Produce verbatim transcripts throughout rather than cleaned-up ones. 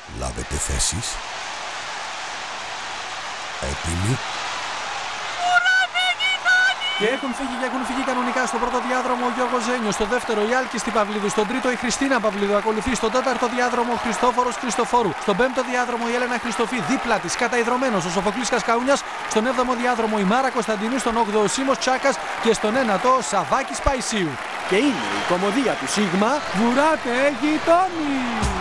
Λάβετε θέσεις. Έτοιμοι. Και έχουν φύγει και έχουν φύγει κανονικά στο πρώτο διάδρομο ο Γιώργος Ζένιος, στο δεύτερο η Άλκης Παυλίδου, στον τρίτο η Χριστίνα Παυλίδου ακολουθεί, στον τέταρτο διάδρομο ο Χριστόφορος Χριστοφόρου, στον πέμπτο διάδρομο η Έλενα Χριστοφή, δίπλα της καταϊδρωμένος ο Σοφοκλής Κασκαούνιας, στον έβδομο διάδρομο η Μάρα Κωνσταντινού, στον όγδοο ο Σίμος Τσάκας και στον ένατο ο Σαββάκης Παϊσίου. Και είναι η κομμωδία του Σίγμα «Βουράτε γειτόνι».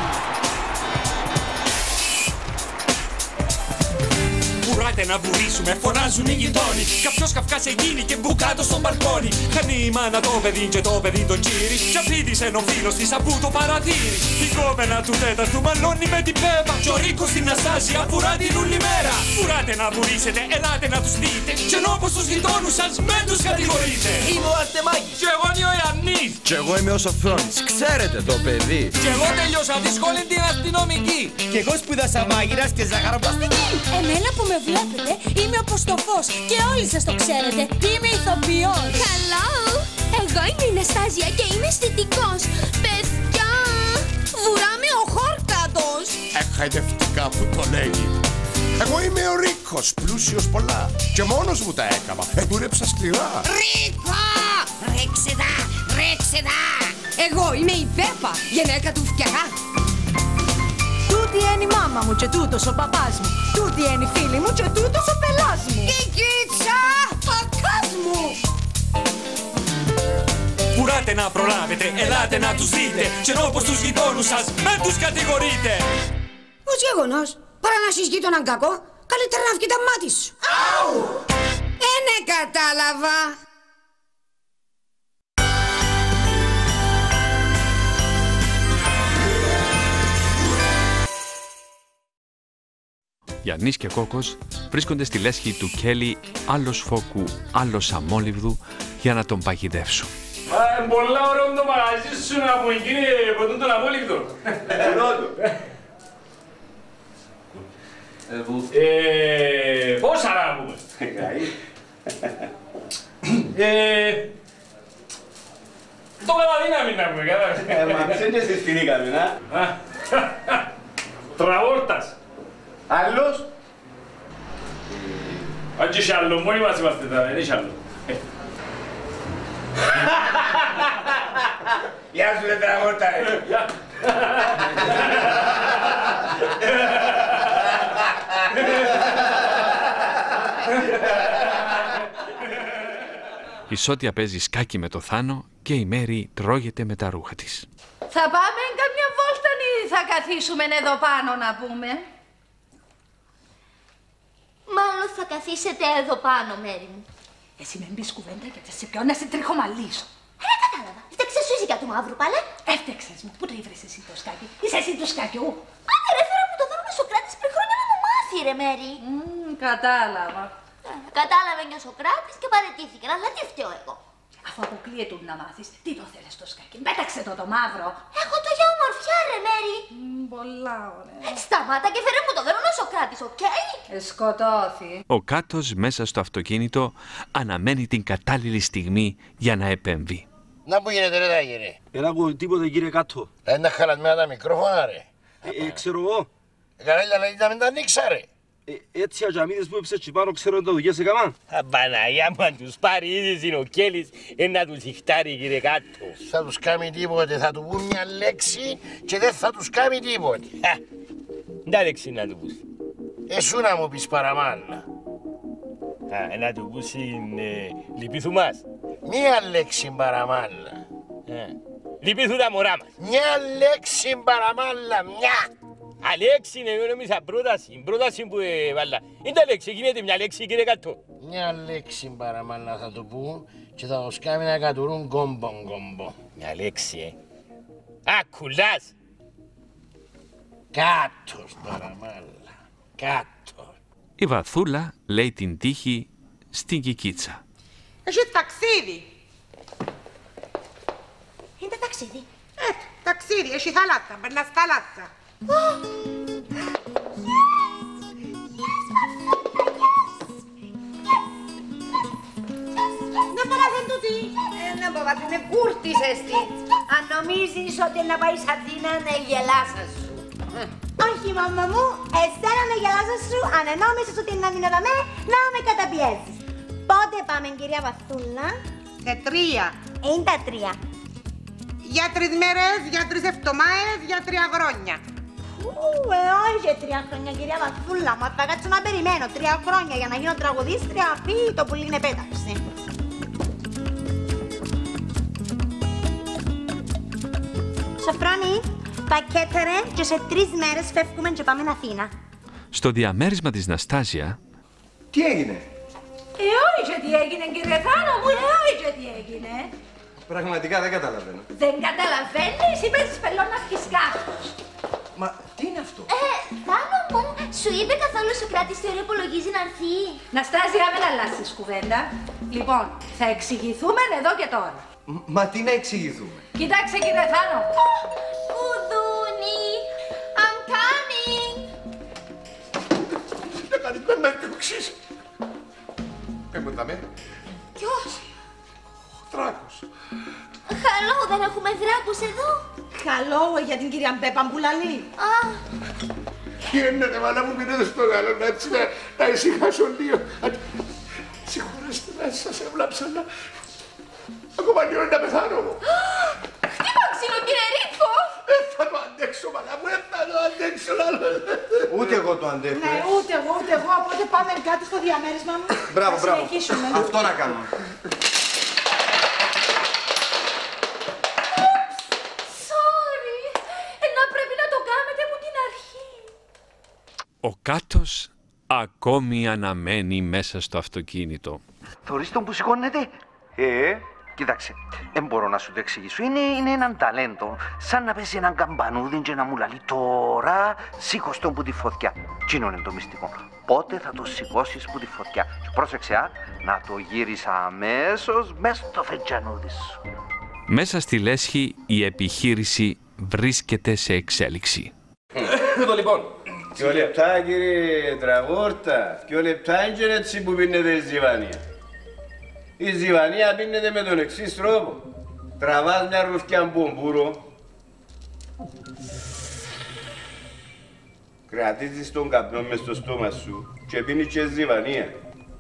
Βουράτε να βουρήσουμε, φωνάζουν οι γειτόνι. Κάποιος καυκάς γίνει και μπουκάτο στο μπαλκόνι. Χάνει η μάνα το παιδί και το παιδί τον κύρι. Κι αφήτησε ο φίλος της από το παρατήρι. Η κόμενα του τέταρτου μαλώνει με την πέμπα. Κι ο Ρίκος στην Αστάζια βουρά την ούλη μέρα. Βουράτε να βουρήσετε, ελάτε να τους δείτε. Κι ενώ πως τους γειτόνους σας μεν τους κατηγορείτε. Είμαι ο Αρτεμάκης. Κι εγώ είμαι ο Ιαννής. Κι εγώ είμαι ο Σοφρόνης. Ξέρετε το παιδί. Κι εγώ τελειώσα τη σχολή την αστυνομική. Κι εγώ σπούδασα μάγειρας και ζαχαροπλαστική. Εμένα που με βλέπετε είμαι όπως το φως και όλοι σας το ξέρετε. Είμαι ηθοποιός. Hello! Εγώ είμαι η Ναστάζια και είμαι αισθητικός. Παιδιά, βουράμε ο Χόρκατος. Εχαϊδευτικά που το λέγει. Εγώ είμαι ο Ρίκος, πλούσιος πολλά. Και μόνος μου τα έκανα. Εδούρεψα σκληρά. Ρίκο! Ρίξε δα! Ρίξε δα! Εγώ είμαι η Πέπα, γυναίκα του φτιαγά. Τούτη είναι η μάμα μου και τούτος ο παπάς μου. Τούτη είναι η φίλη μου και τούτος ο πελάς μου. Κικίτσα! Πακάς μου! Βουράτε να προλάβετε, ελάτε να τους δείτε. Κι ενώ πως τους γειτόνους σας μεν τους κατηγορείτε. Ως γεγονός, παρά να συζητεί τον κακό, καλύτερα να βγει τα μάτι σου. Αου! Ε, ναι, κατάλαβα. Γιαννής και Κόκος βρίσκονται στη λέσχη του Κέλλη, άλλος φόκου, άλλος αμόλυβδου, για να τον παγιδεύσουν. Μα πολλά ωραία το μαγαζί σου να μου γίνει ποτέ τον αμόλυβδο. Ε, πόσα να πούμε. Ε, το καταδύναμη να πούμε, κατάλαβες. Μα ξέρετε και εσείς φινήκαμε, να. Τραβόρτας. Άλλος. Αν και άλλο, μόνοι μας είμαστε τώρα, δεν έχει άλλο. Γεια σου, ρε Τραβόρτα. Η Σότια παίζει σκάκι με το Θάνο και η Μέρη τρώγεται με τα ρούχα της. Θα πάμε καμιά βόλτα ή θα καθίσουμε εδώ πάνω να πούμε. Μάλλον θα καθίσετε εδώ πάνω, Μέρη μου. Εσύ με μπεις κουβέντα γιατί σε ποιον να σε τριχομαλίσω. Δεν κατάλαβα. Φταίξες σου για του μαύρου πάλι. Έφτεξες μου. Πού το ήβρες εσύ το σκάκι. Είσαι εσύ του σκακιού. Άντε ρε, φέρα μου το δρόμο Σοκράτης πριν χρόνια να μου μάθει ρε, Μέρη. Mm, κατάλαβα. Ε, κατάλαβε και ο Σοκράτης και παραιτήθηκε. Αλλά τι φταίω εγώ. Αφού αποκλείεται να μάθεις, τι το θέλεις το σκάκι. Πέταξε το το μαύρο. Έχω το για ομορφιά ρε, Μέρη. Mm, πολλά ωραία. Ε, σταμάτα και φέρε μου το δρόμο Σοκράτης, οκ. Okay? Ε, σκοτώθη. Ο Κάτος μέσα στο αυτοκίνητο αναμένει την κατάλληλη στιγμή για να επέμβει. Να που γίνεται ρε τα κύριε. Δεν ακούω τίποτε κύριε Κάτω. Θα είναι χαλασμένα τα μικρόφωνα ρε. Ε, ε, ξέρω εγώ. Ε, καλά λέει να μην τα ανοίξα ρε. Ε, έτσι αγιαμίδες που έψες και πάνω ξέρω το δουλειές έκαμα. Απαναγιά μου αν τους πάρει ήδη στην ο Κέλλης να τους ηχτάρει κύριε Κάτω. Θα τους κάνει τίποτε, θα του πούν μια λέξη και δεν θα τους κάνει τίποτε. Τα λέξη να του πούς. Εσού να μου πεις παραμάλλα. Α, να του πούς λυπήθου μας. Μια λέξη παραμάλλα. Λυπήθου τα μωρά μας. Μια λέξη παραμάλλα, μια. Αλέξη είναι, εγώ νόμιζα πρόταση, πρόταση που έβαλα. Είναι τα λέξη, γίνεται μια λέξη κύριε Κάτω. Μια λέξη παραμάλλα θα του πούν και θα τους κάνει να κατουρούν κόμπον κόμπο. Μια λέξη, ε. Α, κουλάς. Κάτος παραμάλλα, κάτω. Η Βαθούλα λέει την τύχη στην Κικίτσα. Έχει ταξίδι. Είναι ταξίδι. Ε, ταξίδι, έχει θάλασσα, περνάς θάλασσα. Να παράθεν τούτη. Να παράθεν, με κούρτισες τι. Αν νομίζεις ότι να πάει Αθήνα να γελάσας σου. Όχι, μαμά μου, εσένα με γελάσω σου, αν νόμισες ότι να μην εδαμε, να με καταπιέζεις. Πότε πάμε, κυρία Βαθούλα? Σε τρία. Είναι τα τρία. Για τρεις μέρες, για τρεις εβδομάδες, για τρία χρόνια. Ου, ε, όχι για τρία χρόνια, κυρία Βαθούλα. Μα θα κάτσω να περιμένω τρία χρόνια για να γίνω τραγουδίστρια. Πει το πουλί είναι πέταξη. Σοφρόνη, πακέτερε και σε τρεις μέρες φεύγουμε και πάμε Αθήνα. Στο διαμέρισμα της Ναστάζια... Τι έγινε? Ε, όχι και τι έγινε, κύριε Θάνο μου, ε, όχι και τι έγινε. Πραγματικά δεν καταλαβαίνω. Δεν καταλαβαίνεις, είπε της πελών να βγεις κάτω. Μα τι είναι αυτό? Ε, Θάνο μου, σου είπε καθόλου Σοκράτης τι ώρα υπολογίζει να έρθει? Ναστάζια, μην αλλάσεις κουβέντα. Λοιπόν, θα εξηγηθούμε εδώ και τώρα. Μα τι να εξηγηθούμε? Κοιτάξτε, κύριε Θάνο. Κουδούνι, I'm coming. Δεν κάνεις με με διώξεις. Πες μου τα με. Ποιος? Ο Δράκος. Χαλό, δεν έχουμε δράκους εδώ. Χαλό για την κυρία Μπέπα Μπουλαλή. Α. Γίνεται, μάνα μου, μείνετε στο γάλο, να έτσι να, να ησυχάσω λίγο. Συγχωρέστε να σας έβλαψα, να... Ακόμα λίγο να πεθάνω μου. Χτύπα ξύλο, κύριε Ρίφο. Δεν θα το αντέξω, μάνα μου, δεν θα το αντέξω. Ούτε εγώ το αντέχω. Ναι, ούτε εγώ, ούτε εγώ, οπότε πάμε κάτω στο διαμέρισμα μου. Μπράβο, θα μπράβο. συνεχίσουμε. Αυτό να κάνουμε. Sorry. Να πρέπει να το κάνετε μου την αρχή. Ο Κάτος ακόμη αναμένει μέσα στο αυτοκίνητο. Θωρείς τον που σηκώνεται? Ε, κοίταξε, δεν μπορώ να σου το εξηγήσω. Είναι, είναι έναν ταλέντο. Σαν να παίζει έναν καμπανούδι και να μου λαλεί τώρα σήκως τον που τη φωτιά. Τι είναι το μυστικό. Πότε θα το σηκώσεις που τη φωτιά. Και πρόσεξε, α, να το γύρεις αμέσως μέσα στο φετζανούδι σου. Μέσα στη λέσχη η επιχείρηση βρίσκεται σε εξέλιξη. Εδώ λοιπόν. Δυο λεπτά, κύριε Τραγόρτα. Δυο λεπτά είναι έτσι που πίνετε η ζιβανία. Η ζιβανία πίνεται με τον εξής τρόπο. Τραβάς μια ρουφκιά μπομπούρο. Κρατήσεις τον καπνό μες στο στόμα σου και πίνεις και ζιβανία.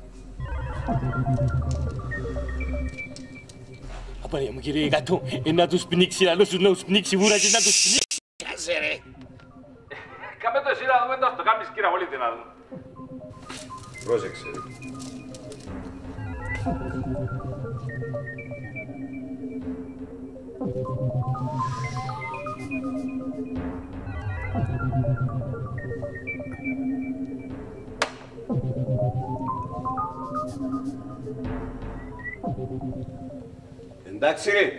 Απανία μου, κύριε Γατό, να τους πνίξει, να τους να τους πνίξει βούρα και να τους πνίξει. Κάσε ρε. Κάμε το εσύ να δούμε το κάνεις, κύριε Βολίτη, να δούμε. Πρόσεξε ρε. Εντάξει ρε.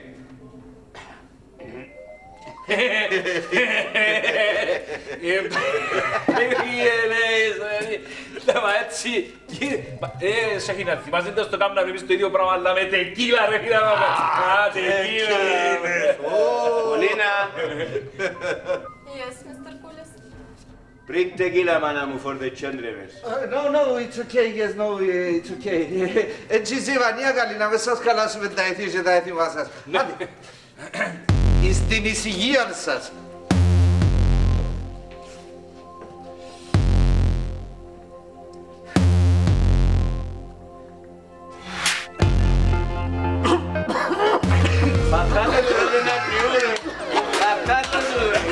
Μα έτσι, ε, Σαχίνα, θυμάσαι το κάμου να βρεις το ίδιο πράγμα, αλλά με τεκίλα ρε φίλα μας. Α, τεκίλα. Πολίνα. Yes, Mister Poulos. Bring tequila, μάνα μου, for the children. No, no, it's okay, yes, no, it's okay. Έτσι ζιβανία καλή, να με σας καλάσουμε τα ηθή και τα έθιμα σας. Άντε. Στην ησυχία σας. Πατάτε το ρε να κρυούρε. Πατάτε το ρε.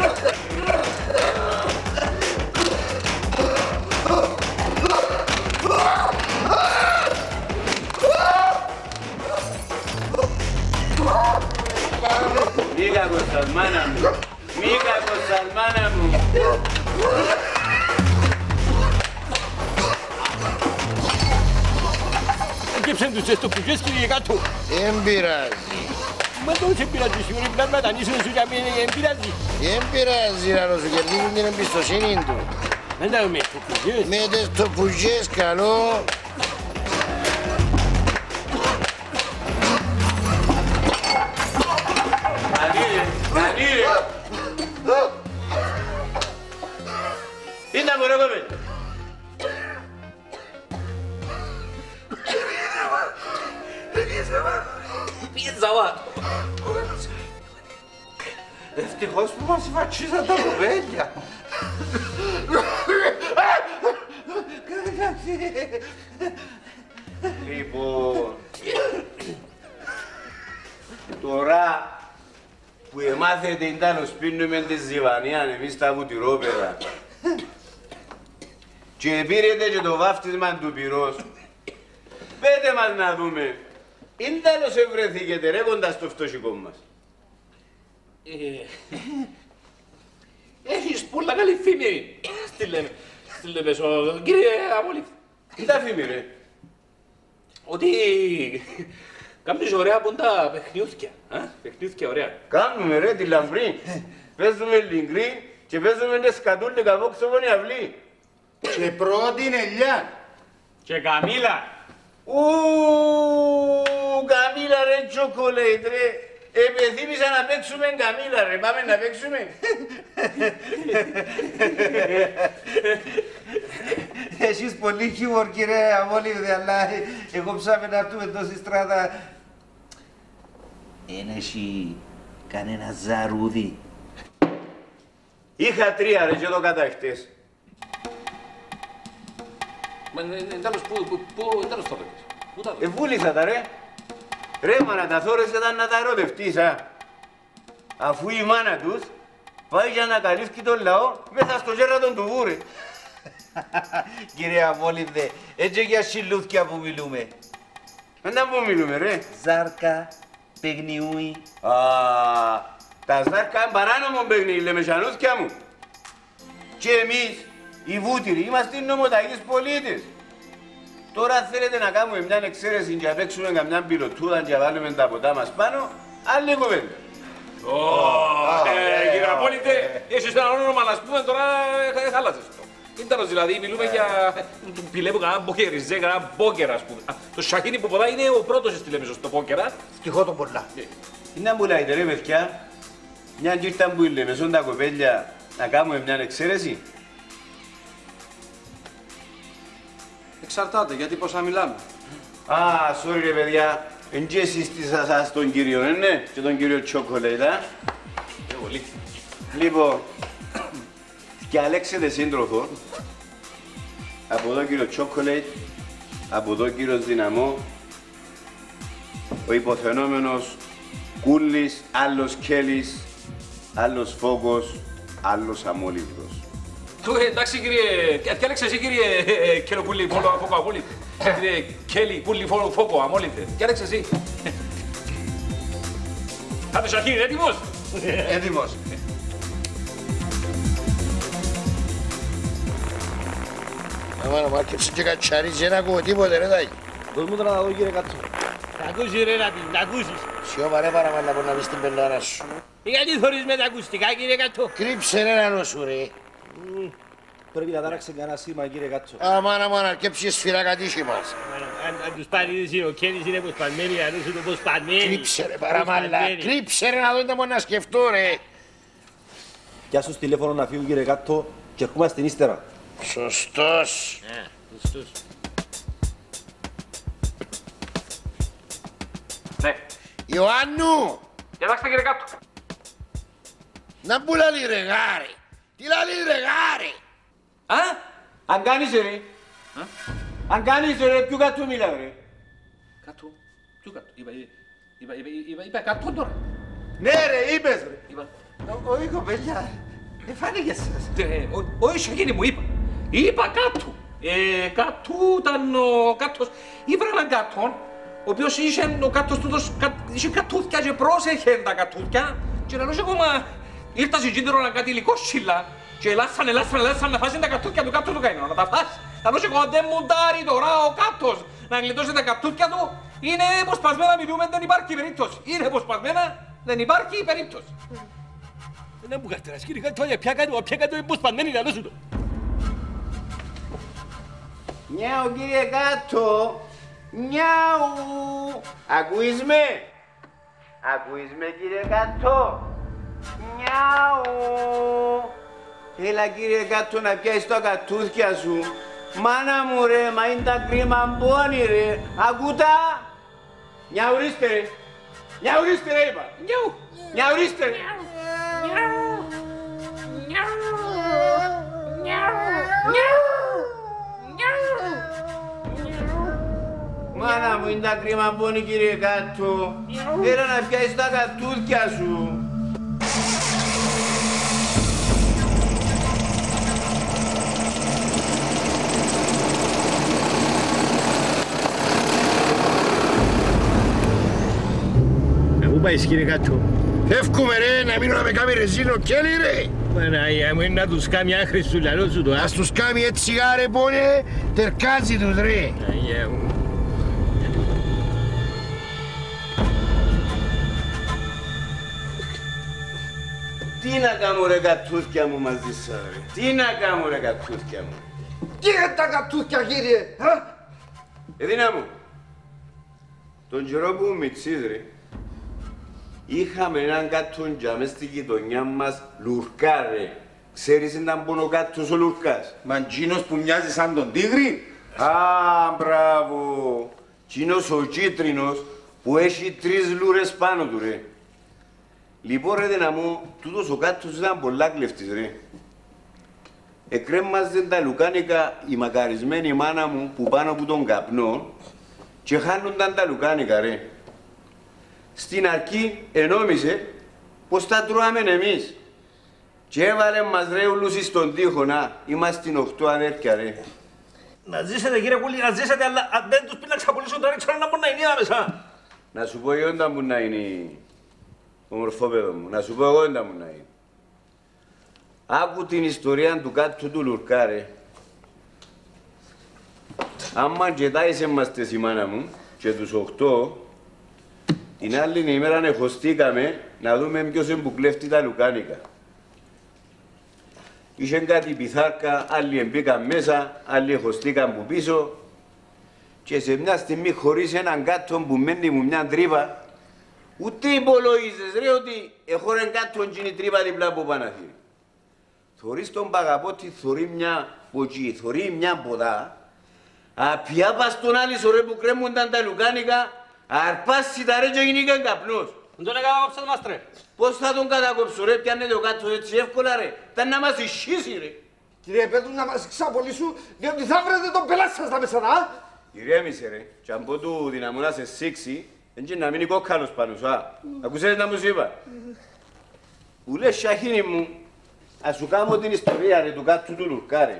Μήκα κοστας μάνα μου. Μήκα κοστας μάνα μου. Έγκεψαν τους εστοπουκές, κύριε Γατό. Εν πειράζει. Μα το σε πειράζει, σίγουρη πρέπει να μετανήσουν σου για μένα, εν πειράζει. Εν πειράζει να σου κερδίζουν την εμπιστοσύνη του. Δεν τα με εστοπουκές. Με τις εστοπουκές καλό. Κανεί ρε. Είναι μωρό κόμε. Πιεζαβά. Ευτυχώς που μας φατσίσαν τα κουβέλια. Ξέρετε, εντάλλως πίνουμε τη ζιβανία εμείς τα βουτυρόπεδα. Και πήρετε και το βάφτισμα του πυρός. Πέτε μας να δούμε. Εντάλλως ευρεθήκετε ρε κοντά στο φτωχικό μας. Έχεις πολλά καλή φήμη στη Λεμεσό, κύριε Αμόλυφτη. Τι τα φήμη ρε? Ότι κάνεις ωραία πόντα παιχνιούθκια, παιχνιούθκια ωραία. Κάνουμε ρε τη λαμπρή. Παίζουμε λιγκρή και παίζουμε τις σκατούλικα βόξοβον η αυλή. Και πρώτη είναι ελιά. Και Καμίλα. Ου, Καμίλα ρε τσοκολέιτ ρε. Επεθύμησα να παίξουμε Καμίλα ρε. Πάμε να παίξουμε. Έχεις πολύ χιούμορ κύριε Αμόλυβδε, αλλά εγώ ψάμε να έρθουμε εδώ στη στράτα. Εν έχει κανένα ζαρούδι? Είχα τρία ρε και το καταχτές. Μα εντάλλως πού, πού, εντάλλως το έπαιξες? Πού τα έπαιξες? Εβούλησα τα ρε. Ρε μα να τα θόρες ήταν να τα ερωτευτείς, α. Αφού η μάνα τους πάει για να καλύφει τον λαό μέσα στο γέρατον του βούρε. Κύριε Αμόλυβδε, έτσι για σιλούθκια που μιλούμε. Μετά που μιλούμε ρε. Ζάρκα, παιγνιούι. Α, τα ζάρκα είναι παράνομο παιχνίδι, λέμε σανούθκια μου. Και εμείς, οι βούτυροι, είμαστε νομοταγείς πολίτες. Τώρα θέλετε να κάνουμε μια εξαίρεση και να παίξουμε καμιά πιλωτούδα και να βάλουμε τα ποτά μας πάνω, άλλη κουβέντα. Κύριε Απόλυτε, έχεις ένα όνομα να πούμε τώρα χάλασες το. Ίνταρος δηλαδή, μιλούμε για πιλεύω κανένα μπόκεριζέ, κανένα μπόκερα ας πούμε. Το Σαχίνι που ποδά είναι ο πρώτος στη Λέμεσο στο μπόκερα. Στοιχώ τον πολλά. Τι να μπουλάτε ρε παιδιά, μια και ήρθαν που η Λέμεσον τα κοπέλια να κάνουμε μια εξαίρεση. Εξαρτάται, γιατί πόσα μιλάμε. Α, sorry ρε παιδιά, εν και εσείς τι σας τον κύριο, ναι, και τον κύριο Τσόκολέιτ, α. Πολύ. Λοιπόν, διαλέξετε σύντροφο. Από εδώ κύριο Τσόκολέιτ, από εδώ κύριος Δυναμό, ο υποθενόμενος Κούλης, άλλος Κέλης, άλλος Φόκος, άλλος Αμόλυβδος. Εντάξει κύριε, διάλεξε εσύ κύριε Κελοπούλη, Φόκο Αμόλυβδε. Κύριε Κέλη, Πούλη, Φόκο Αμόλυβδε. Διάλεξε εσύ. Κάντε Σαχίνι, έτοιμος. Έτοιμος. Αμάνα μου άρκεψε και κατσαρίζει, δεν ακούω τίποτε ρε τάκι. Δώσ' μου τώρα να δω κύριε Κάτσο. Τα ακούσεις ρε να την, τα ακούσεις. Σιώμα ρε παραμάλλα που να πεις την πελάρα σου. Γιατί θωρείς με τα ακουστικά κύριε Κάτσο. Κρύψε ρε να νόσου ρε. Πρέπει να τάραξε κανένα σήμα κύριε Κάτσο. Αμάνα μου να αρκέψει σφυρά κατήχη μας. Αν τους πάρεις είναι ο Κένης είναι πως πανμένει, αν είσαι το πως πανμένει. Κρύψε ρε παραμάλλα, κρύψε ρε να δω μόνο να σκεφτώ ρε. Κι άσου τηλέφωνο να φύγω κύριε Κάτσο και ερχόμαστε ύστερα. Σωστός. Σωστός. Ναι. Ιωάννου! Κοιτάξτε κύριε Κάτω. Να μπου λαλεί ρε γάρι. Τι λαλεί ρε γάρι. Α, αν κάνεις ρε. Αν κάνεις ρε, ποιο Κάτω μίλα ρε. Κάτω, ποιο Κάτω. Είπα, είπα, είπα, είπα Κάτω τώρα. Ναι ρε, είπες ρε. Είπα. Όχι κοπέλια, δεν φάνηκε σας. Όχι Σαχίνι μου είπα. Είπα Κάτω. Ε, Κάτω ήταν ο Κάτος. Ήβρα έναν Κάτον, ο οποίος είχε ο Κάτος τούτος, είχε κατούθκια και πρόσεχε τα κατούθκια και λαλούσε ακόμα ήρθα σε κίνδυνο να κάτι υλικό σύλλα και ελάσσαν, ελάσσαν, ελάσσαν να φάσει τα κατούθκια του Κάτου του καημένο, να τα φάσει. Λαλούσε ακόμα δεν μου τάρει τώρα ο Κάτος να γλιτώσει τα κατούθκια του. Είναι αποσπασμένα, μιλούμε, δεν υπάρχει περίπτωση. Είναι αποσπασμένα, δεν υπάρχει περίπτωση. Δεν μου καρτεράς κύριε Κάτω, πια κάτω, πια κάτω, αποσπασμένοι να δώσουν το. Νιάου κύριε Κάτω, νιάου. Ακούεις με. Ακούεις με κύριε Κάτω. Νιάου. Έλα κύριε Κάτω να πιάσεις τα κατούθκια σου. Μάνα μου ρε, μα είναι τα κρίμα μπόνι ρε. Ακούτα. Νιαουρίστε ρε. Νιαουρίστε ρε είπα. Νιαου. Νιαουρίστε ρε. Μάνα μου είναι τα κρίμα μπόνι κύριε Κάτω. Έλα να πιάσεις τα κατούθκια σου. πάει κύριε Κάτω. Εύχομαι ρε να μείνω να με κάνει ρεζίνο κέλι ρε. Παναγία μου είναι να τους κάνει άχρη στο λαλό σου το. Ας τους κάνει έτσι γάρε πόνε, τερκάζει τους ρε. Παναγία μου. Τι να κάνω ρε κατούθκια μου μαζί σας ρε. Τι να κάνω ρε κατούθκια μου. Τι είναι τα κατούθκια κύριε. Εδίνα μου. Τον καιρό που μητσείς ρε. Είχαμε έναν κατούντια μες στη γειτονιά μας λουρκά ρε. Ξέρεις ήταν πόνο κάτος ο λουρκάς. Μα τζίνος που μοιάζει σαν τον τίγρη. Α, μπράβο. Τζίνος ο κίτρινος που έχει τρεις λούρες πάνω του ρε. Λοιπόν ρε δενα μου, τούτος ο κάτος ήταν πολλά κλέφτης ρε. Εκρέμμαζαν τα λουκάνικα η μακαρισμένη μάνα μου που πάνω από τον καπνό και χάνονταν τα λουκάνικα ρε. Στην αρχή ενόμισε πως τα τρώαμε εμείς και έβαλε μας ρε ούλους στον τοίχο να είμαστε οχτώ αδέρφια ρε. Να ζήσετε κύριε Κούλη, να ζήσετε, αλλά αν δεν τους πει να ξαπολύσουν τώρα ξέρω να μπορεί να είναι άμεσα. Να σου πω εγώ όταν μου να είναι ομορφόπεδο μου, να σου πω εγώ όταν μου να είναι. Άκου την ιστορία του κάτω του λουρκά ρε. Άμα γετάισε μας τες η μάνα μου και τους οχτώ, την άλλη ημέρα εχωστήκαμε να δούμε ποιος είναι που κλέφτει τα λουκάνικα. Είχε κάτι πιθάρκα, άλλοι μπήκαν μέσα, άλλοι εχωστήκαν που πίσω και σε μια στιγμή χωρίς έναν κάτω που μένει μου μια τρύπα, ούτε υπολογίζεις ρε ότι έχω έναν κάτω και είναι η τρύπα διπλά από Παναθήρη. Θωρείς τον παγαπότη, θωρεί μια ποτσί, θωρεί μια ποδά, απιά πας στον άλλη σωρέ που κρέμονταν τα λουκάνικα, αρπάσει τα ρε και γίνηκαν καπνός. Δεν τον έκανα κόψε το μάστρε. Πώς θα τον κατακόψω ρε, πιάνετε ο κάτω έτσι εύκολα ρε. Ήταν να μας ισχύσει ρε. Κύριε Πέτρου να μας ξαπολύσουν, διότι θα βρείτε τον πελάτη σας να μέσα να. Ηρέμησε ρε, και αν πω του δυναμώ να σε σήξει, έτσι να μείνει κόκκαλος πάνω σου, α. Ακούσατε να μου σου είπα. Που λες Σαχίνη μου, ας σου κάνω την ιστορία ρε του κάτω του λουρκά ρε.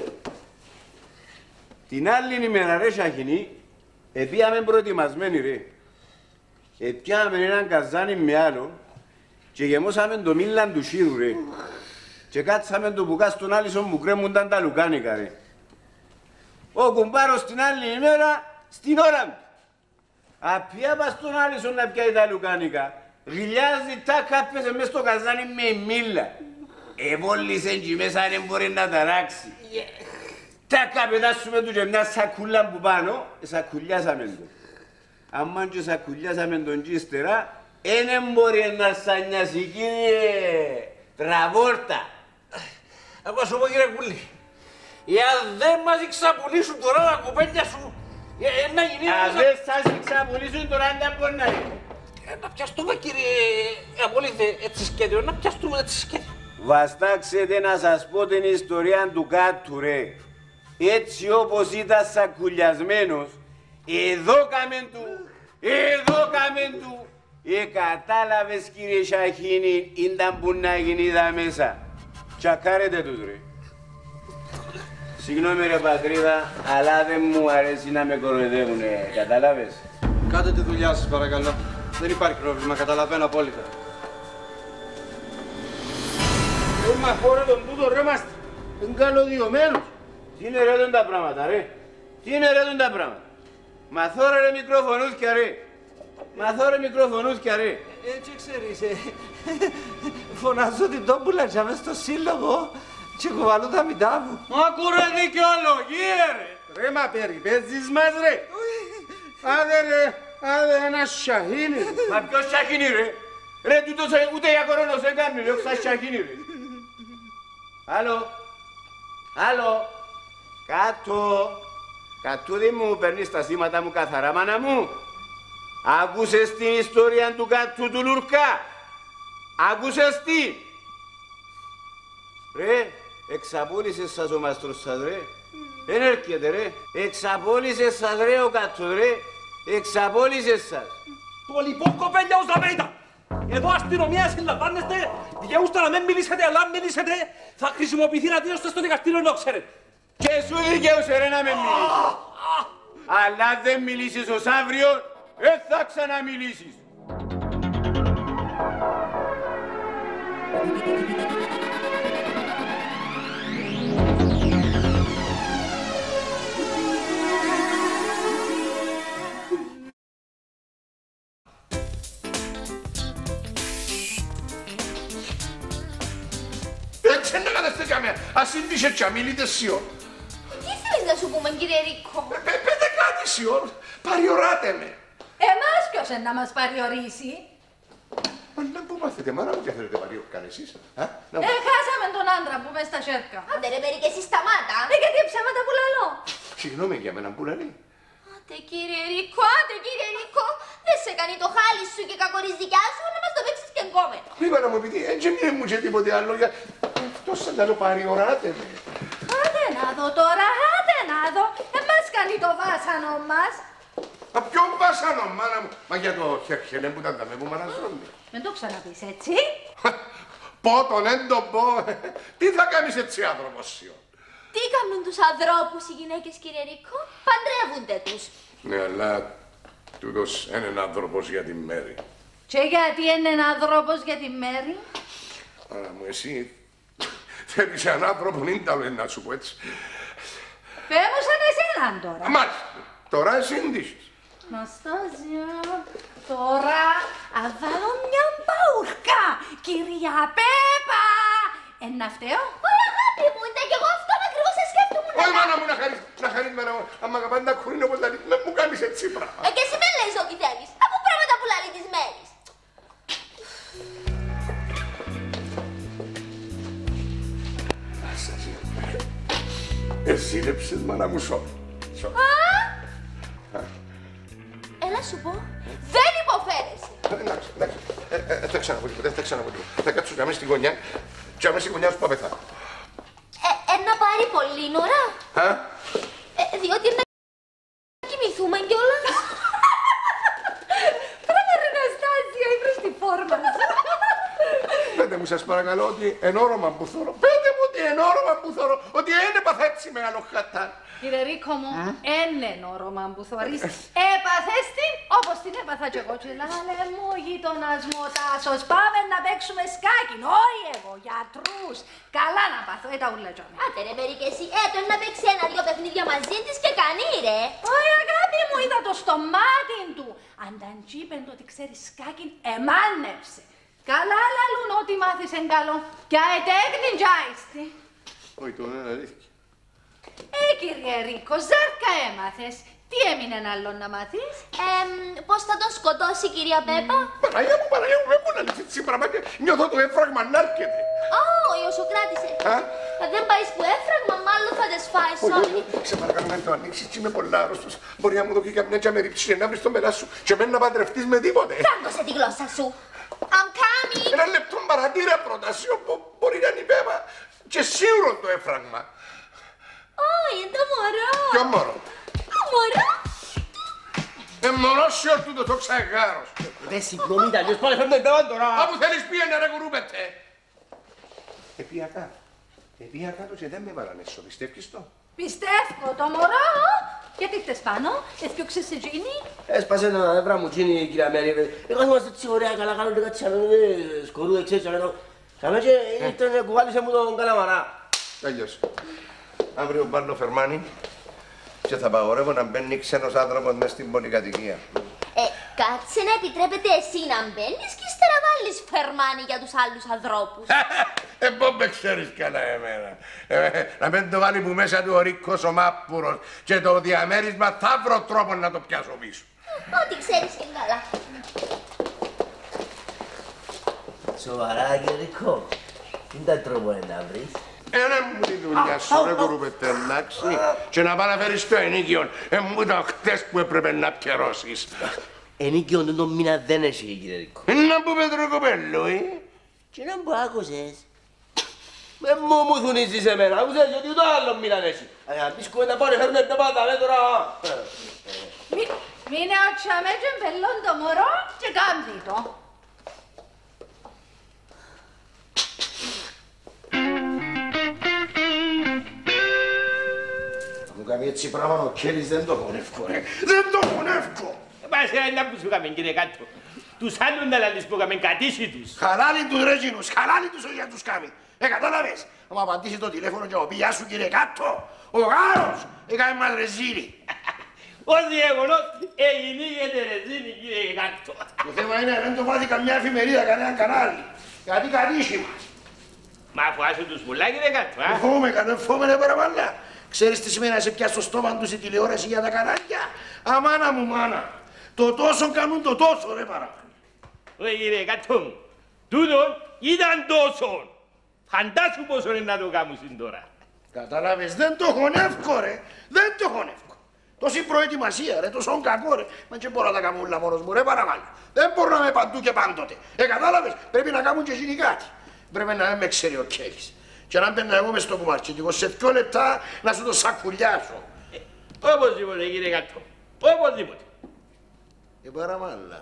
Την άλλη ημέρα ρε Σαχίνη, επίαμε προετοιμασμένοι ρε. Επιάμε έναν καζάνι με άλλο και γεμώσαμε το μίλαν του σύρου ρε. Και κάτσαμε το πουκά στον άλισον που κρέμουνταν τα λουκάνικα ρε. Ο κουμπάρος την άλλη ημέρα στην ώρα του. Απιά πας στον άλισον να πιάει τα λουκάνικα. Γλιάζει τάκα πέσε μες στο καζάνι με μίλα. Εβόλησε και μέσα δεν μπορεί να ταράξει. Τάκα πετάσουμε του και μια σακούλα που πάνω, σακουλιάσαμε το. Αμάν και σακουλιάσαμε τον και ύστερα, δεν μπορεί να σαν νοιάσει κύριε Τραβόρτα. Ακόμα σου πω κύριε Κούλη, εάν δεν μας ξαπουλήσουν τώρα τα κοπέλια σου, ε, να γίνει... Αν δεν σας ξαπουλήσουν τώρα δεν μπορεί να γίνει. Να πιαστούμε κύριε Απόλυθε έτσι σκέτιο, να πιαστούμε έτσι σκέτιο. Βαστάξετε να σας πω την ιστορία του κάτου ρε. Έτσι όπως ήταν σακουλιασμένος, εδώ κάμεν του, εδώ κάμεν του. Ε, κατάλαβες κύριε Σαχίνη, ήταν που να γίνει εδώ μέσα. Τσακάρετε τους ρε. Συγγνώμη ρε πατρίδα, αλλά δεν μου αρέσει να με κοροϊδεύουνε, κατάλαβες. Κάντε τη δουλειά σας παρακαλώ. Δεν υπάρχει πρόβλημα, καταλαβαίνω απόλυτα. Ε, μα χώρα τον τούτο ρε μας, είναι καλωδιωμένος. Τι είναι ρε τον τα πράγματα ρε, τι είναι ρε τον τα πράγματα. Μαθώ ρε μικροφωνούθκια ρε, μαθώ ρε μικροφωνούθκια ρε. Έτσι ξέρεις, ε, φωνάζω την τόμπουλα και μες στο σύλλογο και κουβαλώ τα μητά μου. Ακού ρε δικαιολογία ρε. Ρε μα περιπέζεις μας ρε. Άντε ρε, άντε ένα Σαχίνι. Μα ποιος Σαχίνι ρε. Ρε τούτος ούτε για κορώνος έκαμε ρε, όξα Σαχίνι ρε. Άλλο, άλλο, κάτω. Κατούδι μου παίρνεις τα σήματα μου καθαρά μάνα μου. Άκουσες την ιστορία του κάτου του Λουρκά. Άκουσες τι. Ρε, εξαπόλυσες σας ο μάστρος σας ρε. Δεν έρχεται ρε. Εξαπόλυσες σας ρε ο κάτος ρε. Εξαπόλυσες σας. Το λοιπόν κοπέλια ως δαμέιτα. Εδώ αστυνομία συλλαμβάνεστε, δικαιούστε να μην μιλήσετε, αλλά αν μιλήσετε θα χρησιμοποιηθεί να δίνωστε στο δικαστήριο να ξέρετε. Και σου δικαιούσε ρε να με μιλήσεις. Αλλά δεν μιλήσεις ως αύριο, δεν θα ξαναμιλήσεις. κάμε, ας είναι τις έτσι αμήλυτες σιών. Τι θέλεις να σου πούμε, κύριε Ρίκο? Πέντε κάτι σιών, παριοράτε με. Εμάς ποιος είναι να μας παριορίσει? Μα να πού μάθετε, μάνα μου, και θέλετε παριόρκαν εσείς. Ε, χάσαμε τον άντρα που μες στα σέρκα. Άντε ρε περί και εσύ σταμάτα. Ε, γιατί ψέματα που λαλώ. Συγγνώμη για μένα που λαλεί. Άντε κύριε Ρίκο, άντε κύριε Ρίκο. Δεν σε κάνει το χάλι σου και κακορείς δικιά σου, να μας το παίξεις και εγκόμενο. Μη να μου πείτε, έτσι μη μου και τίποτε άλλο, για αυτός σαν να το παριοράτε με. Άντε να δω τώρα, άντε να δω. Ε, μας κάνει το βάσανο μας. Μα ποιον βάσανο, μάνα μου. Μα για το χερχελέ που ήταν τα με που μαναζώνει. Μην το ξαναπείς έτσι. Πω τον εν το πω. Τι θα κάνεις έτσι άνθρωπος σιών. Τι κάνουν τους ανθρώπους οι γυναίκες, κύριε Ρίκο? Παντρεύονται τους. Ναι, αλλά τούτος είναι ένα άνθρωπος για τη Μέρη. Και γιατί είναι ένα άνθρωπος για τη Μέρη? Άρα μου εσύ θέλεις έναν άνθρωπο ίνταλο να σου πω έτσι. Πες μου σαν εσέναν τώρα. Μάλιστα, τώρα εσύ ντύσεις. Ναστάζια, τώρα αβάλω μια μπαουρκά, κυρία Πέπα. Ένα φταίω? Ωι αγάπη μου, είναι και εγώ αυτό ακριβώς σε σκέφτομαι. Όχι μάνα μου, να χαρείς, να χαρείς μάνα μου. Άμα αγαπάνε τα κουρίνω όπως λαλείς, με μου κάνεις έτσι πράγμα. Ε, και εσύ με λες ό,τι θέλεις. Από πράγματα που λαλεί της Μέρης. Αστασία, εζήλεψες μάνα μου σώπη. Έλα σου πω, δεν υποφέρεσαι. Εντάξει, εντάξει, θα ξαναπώ τίποτα, θα ξαναπώ τίποτα. Θα κάτσω για μέσα στη γωνιά και αμέσως στη γωνιά σου που πεθάνω. Ε, να πάρει πολύ ώρα. Ε, διότι να κοιμηθούμε κιόλας. Πράγμα ρε Ναστάζια, ήβρες τη φόρμα σου. Πέντε μου σας παρακαλώ ότι εν όρομα που θωρώ, πέντε μου ότι εν όρομα που θωρώ, ότι δεν έπαθα έτσι μεγάλο χατά. Κύριε Ρίκο μου, έναν όρομα που θωρείς. Έπαθες την όπως την έπαθα κι εγώ. Και λάλε μου ο γείτονας μου ο Τάσος, πάμε να παίξουμε σκάκι. Όχι εγώ, γιατρούς. Καλά να πάθω, ε τα ούλα τζόνε. Άντε ρε Μέρη και εσύ, έτω να παίξει ένα-δυο παιχνίδια μαζί της και κανεί ρε. Όχι αγάπη μου, είδα το στο μάτι του. Αν τα τσίπεν το ότι ξέρει σκάκι, εμάνεψε. Καλά λαλούν ότι μάθησεν καλό. Κι αετέχνη τζάιστη. Όχι, το είναι αλήθεια. Ε, κύριε Ρίκο, ζάρκα έμαθες. Τι έμεινε άλλο να μάθεις? Ε, πώς θα τον σκοτώσει, κυρία Πέπα? Παναγιά μου, Παναγιά μου, δεν μου λαλείς έτσι πράγματα. Νιώθω το έφραγμα να έρχεται. Ω, ο Σοκράτησε. Αν δεν πάεις που έφραγμα, μάλλον θα τις φάεις όλοι. Σε παρακαλώ να το ανοίξεις, έτσι είμαι πολλά άρρωστος. Μπορεί να μου δοκεί καμιά και να με ρίψεις να βρεις το μελά σου και μένει να παντρευτείς με τίποτε. Κάμπωσε τη γλώσσα σου. I'm coming. Ένα λεπτό παρατήρα πρόταση, μπορεί να είναι η Πέπα και σίγουρο το έφραγμα. Όχι, είναι το μωρό. Ποιο μωρό? Το μωρό. Ε, μωρό σιωρ τούτο το ξαγάρος. Ρε συγγνώμη, αλλιώς πάλι φέρνω εντάβαν τώρα. Όπου θέλεις πήγαινε ρε κουρούπετε. Επία κάτω. Επία κάτω και δεν με βάλανε σο, πιστεύεις το? Πιστεύω το μωρό. Γιατί χτες πάνω, έφτιαξες εκείνη. Έσπασε ένα νεύρα μου εκείνη, κυρία Μέρη. Εγώ είμαστε έτσι ωραία, καλά κάνονται κάτι σαν σκορούδε, ξέρεις, καλά και ήρθαν κουβάλισε μου τον καλαμαρά. Τέλειωσε. Αύριο πάρνω φερμάνι και θα παγορεύω να μπαίνει ξένος άνθρωπος μες στην πολυκατοικία. Ε, κάτσε να επιτρέπετε εσύ να μπαίνεις και ύστερα βάλεις φερμάνι για τους άλλους ανθρώπους. Ε, πώς με ξέρεις καλά εμένα. Ε, να μην το βάλει που μέσα του ο Ρίκος ο Μάπουρος και το διαμέρισμα θα βρω τρόπο να το πιάσω πίσω. Ό,τι ξέρεις και καλά. Σοβαρά, κύριε Ρίκο. Τι ήταν τρόπο να βρεις? Ένα μου τη δουλειά σου ρε κουρουπετέ, εντάξει, και να πάει να φέρεις το ενίκιο. Ε, μου ήταν χτες που έπρεπε να πιερώσεις. Ενίκιο τον τον μήνα δεν έχει, κύριε Ρίκο. Να που πετροκοπέλου, ε. Και να που άκουσες. Με μου μου θουνίζεις εμένα, άκουσες ότι το άλλο μήνα έχει. Αν πεις κουβέντα πάνε φέρνε τα πάντα, λέ τώρα. Μείνε ατσάμε και μπελών το μωρό και κάντε το. Μου κάνει έτσι πράγμα ο Κέλλης δεν το χωνεύκω ρε. Δεν το χωνεύκω. Μας ένα που σου έκαμε κύριε κάτω. Τους άλλους να λαλείς που έκαμε κατήσει τους. Χαλάλι τους ρε κοινούς, χαλάλι τους όχι να τους κάνει. Ε, κατάλαβες. Θα μου απαντήσει το τηλέφωνο και ο πηγιά σου κύριε κάτω. Ο Γάρος έκαμε μας ρεζίλι. Ως γεγονός εγινήγεται ρεζίλι κύριε κάτω. Το θέμα είναι να δεν το βάζει καμιά εφημερίδα, κανένα κανάλι. Γιατί κατήσχημα. Μα φοβάσαι τους πολλά, κύριε Κάτω, α. Φόβομαι, κανένα φόβομαι, παραμαλά. Ξέρεις τι σημαίνει να σε πιάσει στο στόμα τους η τηλεόραση για τα κανάλια. Αμάνα μου, μάνα. Το τόσο κάνουν το τόσο, ρε παραμαλά. Ρε κύριε Κάτω μου, τούτον ήταν τόσο. Φαντάσου πόσο είναι να το κάνουν τώρα. Κατάλαβες, δεν το χωνεύκω, ρε. Δεν το χωνεύκω. Τόση προετοιμασία, ρε, τόσο κακό, ρε. Μα και μπορώ να τα κάνω όλα μόνος μου, ρε παραμάλα. Δεν μπορώ να είμαι παντού και πάντοτε. Ε, κατάλαβες, πρέπει να κάνουν και εκείνοι κάτι. Πρέπει να μην με ξέρει ο Κέλλης. Και να μπαίνα εγώ μες στο κουμάρκετικο σε δύο λεπτά να σου το σακουλιάσω. Ε, οπωσδήποτε, κύριε Κάτω. Οπωσδήποτε. Ε, παραμάλα.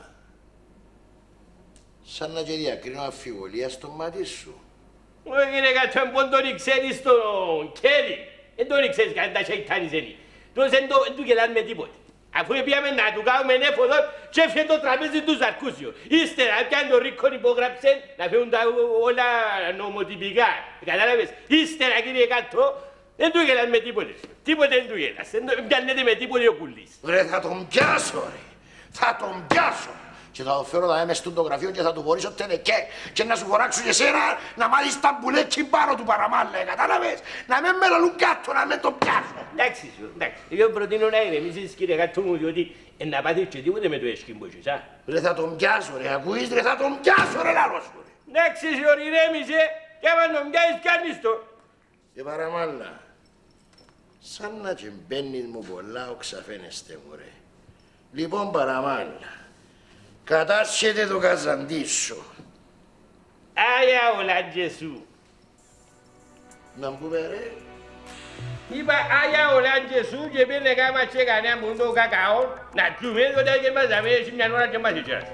Σαν να και διακρίνω αμφιβολία στο μάτι σου. Ω, κύριε Κάτω, αν τον ξέρεις τον Κέλλη. Δεν τον ξέρεις καν τα σεϊτάνιζενη. Τους δεν του γελάνε με τίποτε. Αφού πήγαμε να του κάνουμε έφοδο και έφυγε το τραπέζι του Σαρκούσιο. Ύστερα πιάνε το Ρίκον υπόγραψε να φέρουν τα όλα νομοτυπικά. Κατάλαβες. Ύστερα, κύριε Κάτω, δεν του γελάνε με τίποτε. Τίποτε δεν του γελάς. Δεν πιάνεται με τίποτε ο κουλής. Ρε, θα τον πιάσω, ρε. Θα τον πιάσω. Και θα το φέρω να είμαι στο γραφείο και θα του φορήσω τενεκέ και να σου φοράξω και εσένα να μάθεις τα μπουλέκι πάνω του παραμάλα, κατάλαβες. Να με με λαλούν κάτω, να με τον πιάσω. Εντάξει σου, εντάξει. Εγώ προτείνω να ηρεμήσεις, κύριε Κάτω μου, διότι να πάθεις και τίποτε με το έσκυμπο που α. Ρε, θα τον πιάσω, ρε, ακούεις, ρε, θα τον πιάσω, ρε, λάλο σου, ρε. Εντάξει σου, ηρέμησε, και άμα τον πιάσεις κάνεις το. Και παραμάλα, σαν να και μπαίνεις μου πολλά οξαφαίνεστε μου, ρε. Λοιπόν, παραμάλα. Κατάσχεται το καζαντί σου. Άγια ο Λάντζεσου. Να μου πούμε ρε. Είπα Άγια ο Λάντζεσου και πήρε κάμα και κανένα μου το κακαό να πιούμε τότε και μας αμέσως μια ώρα και μας ειτσάς.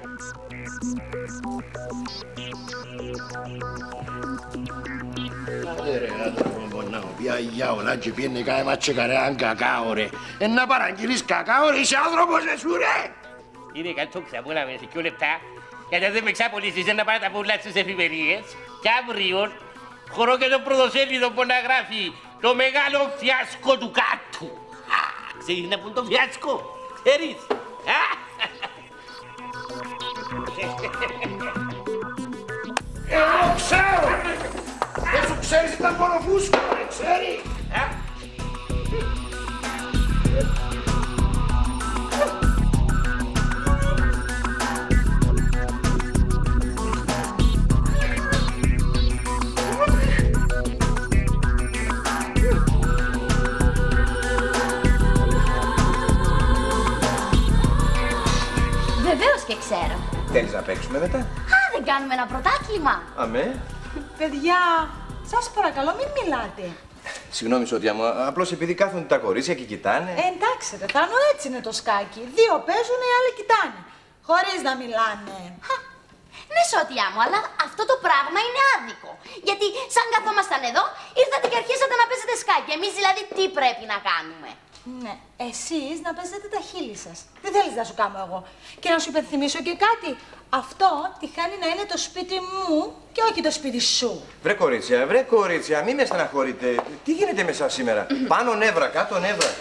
Άντε ρε άνθρωπο πονάω, πια Άγια ο Λάντζε πήρε κάμα και κανέναν κακάο ρε. Εν να παραγγείλεις κακάο ρε, είσαι άνθρωπος εσού ρε. Κύριε Κάτω, ξαπόλαμε σε δύο λεπτά, γιατί δεν με ξαπολύσεις να πάρει τα πουλά στις εφημερίες. Και αύριο, χωρώ και το πρωτοσέλιδο που να γράφει το μεγάλο φιάσκο του Κάτου. Ξέρεις να πούν το φιάσκο, ξέρεις. Εγώ ξέρω. Δεν σου ξέρεις ήταν μόνο φούσκο, ρε, ξέρεις. Βεβαίως και ξέρω. Θέλεις να παίξουμε μετά? Α, δεν κάνουμε ένα πρωτάθλημα. Αμέ. Παιδιά, σας παρακαλώ μην μιλάτε. Συγγνώμη Σωτιά μου, απλώς επειδή κάθονται τα κορίτσια και κοιτάνε. Ε, εντάξει ρε Θάνο, έτσι είναι το σκάκι. Δύο παίζουν, οι άλλοι κοιτάνε. Χωρίς να μιλάνε. Ναι, Σωτιά μου, αλλά αυτό το πράγμα είναι άδικο. Γιατί σαν καθόμασταν εδώ, ήρθατε και αρχίσατε να παίζετε σκάκι. Εμείς δηλαδή τι πρέπει να κάνουμε? Ναι, εσείς να παίζετε τα χείλη σας. Δεν θέλεις να σου κάνω εγώ. Και να σου υπενθυμίσω και κάτι. Αυτό τυχάνει να είναι το σπίτι μου και όχι το σπίτι σου. Βρε κορίτσια, βρε κορίτσια, μη με στεναχωρείτε. Τι γίνεται με εσάς σήμερα? Πάνω νεύρα, κάτω νεύρα.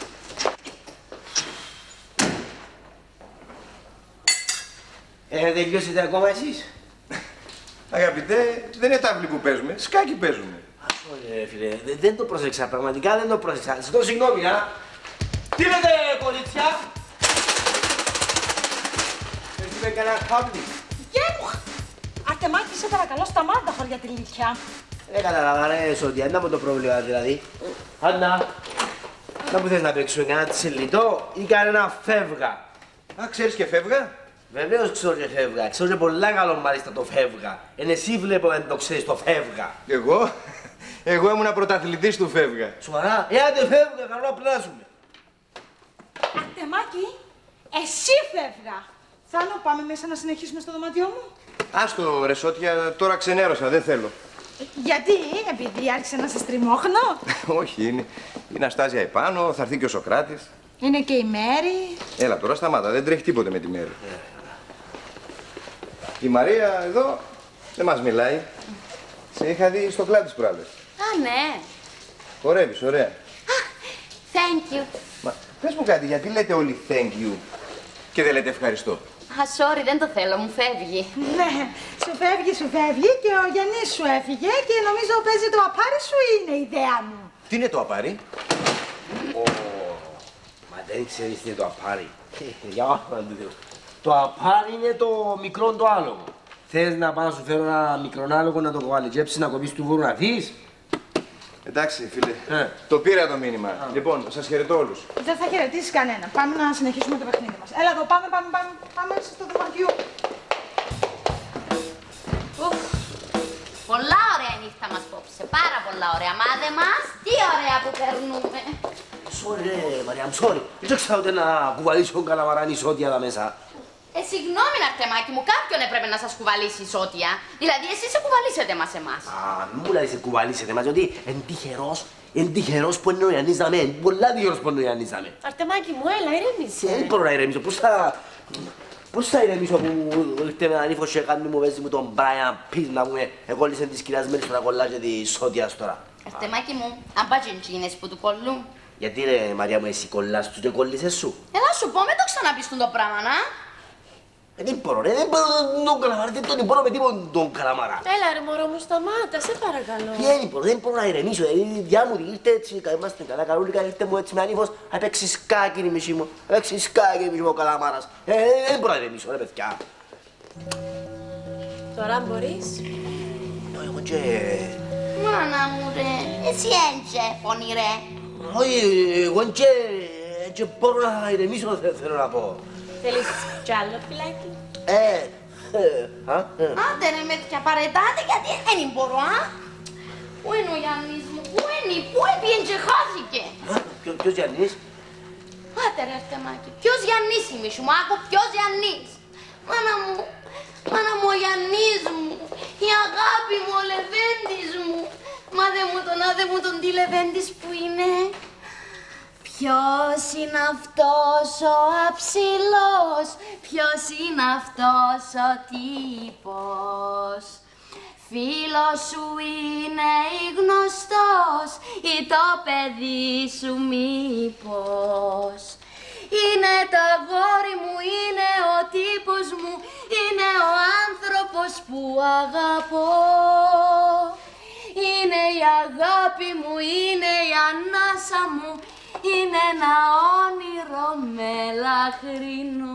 Ε, τελειώσετε ακόμα εσείς? Αγαπητέ, δεν είναι τάβλη που παίζουμε, σκάκι παίζουμε. Όχι, φίλε, δεν το πρόσεξα, πραγματικά δεν το πρόσεξα. Ζητώ συγγνώμη, α. Τι λέτε, κορίτσια? Έχουμε κανένα κάμπι. Γέμου! Αρτεμάκη, σε παρακαλώ, σταμάτα χωριά τη λύθια. Δεν καταλαβαίνω, ρε Σωτία, είναι από το πρόβλημα δηλαδή. Άννα, να που θες να παίξουμε κανένα τσιλιτό ή κανένα φεύγα? Α, ξέρεις και φεύγα? Βεβαίως ξέρω και φεύγα. Ξέρω και πολλά καλό μάλιστα το φεύγα. Εν εσύ βλέπω δεν το ξέρεις το φεύγα. Εγώ? Εγώ ήμουν πρωταθλητής του φεύγα. Σοβαρά? Ε, άντε φεύγα, καλό να πλάσουμε. Αρτεμάκη, εσύ φεύγα. Θάνο, πάμε μέσα να συνεχίσουμε στο δωμάτιό μου. Άστο ρε Σώτια, τώρα ξενέρωσα, δεν θέλω. Γιατί, επειδή άρχισε να σε στριμώχνω? Όχι, είναι η Ναστάζια επάνω, θα έρθει και ο Σοκράτης. Είναι και η Μέρη. Έλα τώρα σταμάτα, δεν τρέχει τίποτε με τη Μέρη. Η Μαρία εδώ δεν μας μιλάει. Σε είχα δει στο κλάδι τις προάλλες. Α, ναι. Χορεύεις, ωραία. Thank you. Μα πες μου κάτι, γιατί λέτε όλοι thank you και δεν λέτε ευχαριστώ? Α, sorry, δεν το θέλω, μου φεύγει. Ναι, σου φεύγει, σου φεύγει και ο Γιάννης σου έφυγε και νομίζω παίζει το απάρι σου ή είναι η ιδέα μου. Τι είναι το απάρι? Ω, μα δεν ξέρεις τι είναι το απάρι. Για όνομα του Θεού. Το απάρι είναι το μικρό το άλογο. Θες να πάω να σου φέρω ένα μικρό άλογο να το κοβαλιτζέψεις, να κοπείς του βούρου να δεις? Εντάξει, φίλε. Ε. Το πήρα το μήνυμα. Α. Λοιπόν, σας χαιρετώ όλους. Δεν θα χαιρετήσει κανένα. Πάμε να συνεχίσουμε το παιχνίδι μας. Έλα εδώ, πάμε, πάμε, πάμε. Πάμε στο δωμάτιο. Πολλά ωραία η νύχτα μας απόψε. Πάρα πολλά ωραία. Μα δε μας, τι ωραία που περνούμε. Sorry ρε, Μαρία μου, sorry. Δεν ξέρω ούτε να κουβαλήσω καλαμαράνι ισότια εδώ μέσα. Ε, συγγνώμη, Αρτεμάκη μου, κάποιον έπρεπε να σας κουβαλήσει ισότια. Δηλαδή, εσείς σε κουβαλήσετε μας εμάς. Α, μην μου λέει σε κουβαλήσετε μας, διότι εν τυχερός, εν τυχερός που είναι ο Ιαννής δαμέ, εν πολλά τυχερός που είναι ο Ιαννής δαμέ. Αρτεμάκη μου, έλα, ηρέμησε. Δεν μπορώ να ηρεμήσω, πώς θα... Πώς θα ηρεμήσω που ήρθε με έναν ύφος και κάνει μου παίζει μου τον Brian Pitt να πούμε εκόλλησε της κυρίας Μέρης που να κολλάζει της Σότιας τώρα. Αρτεμάκη μου, αν πας τσιντσίνες που του κολλούν. Γιατί ρε Μαρία μου, εσύ κολλάς του και κολλήσες σου. Έλα σου πω, μην το ξαναπείς το πράγμα, να. Δεν μπορώ ρε, δεν μπορώ τον καλαμάρα, δεν τον μπορώ με τίποτα τον καλαμάρα. Έλα ρε μωρό μου, σταμάτα, σε παρακαλώ. Δεν μπορώ, δεν μπορώ να ηρεμήσω, η διά μου ήρθε έτσι, είμαστε καλά καρούλικα, ήρθε μου έτσι με ανήφος, θα παίξει σκάκι η μισή μου, θα παίξει σκάκι η μισή μου ο καλαμάρας. Ε, δεν μπορώ να ηρεμήσω ρε παιδιά. Τώρα μπορείς. Ναι, εγώ και... Μάνα μου ρε, εσύ έντζε, πονηρέ. Όχι, εγώ και μπορώ να ηρεμήσω, θέλω να πω. Θέλεις κι άλλο φυλάκι? Ε, α, ε. Άντε ρε με τέτοια παρετάτε γιατί δεν μπορώ, α. Πού είναι ο Γιάννης μου, πού είναι, πού έπιεν και χάθηκε. Ποιος Γιάννης? Άντε ρε Αρτεμάκη, ποιος Γιάννης είμαι σου, μου άκου ποιος Γιάννης. Μάνα μου, μάνα μου ο Γιάννης μου, η αγάπη μου, ο Λεβέντης μου. Μα δε μου τον, άδε μου τον τι Λεβέντης που είναι. Ποιος είναι αυτός ο αψηλός, ποιος είναι αυτός ο τύπος. Φίλος σου είναι ή γνωστός ή το παιδί σου μήπως. Είναι το αγόρι μου, είναι ο τύπος μου, είναι ο άνθρωπος που αγαπώ. Είναι η αγάπη μου, είναι η ανάσα μου, είναι ένα όνειρο μελαχρινό.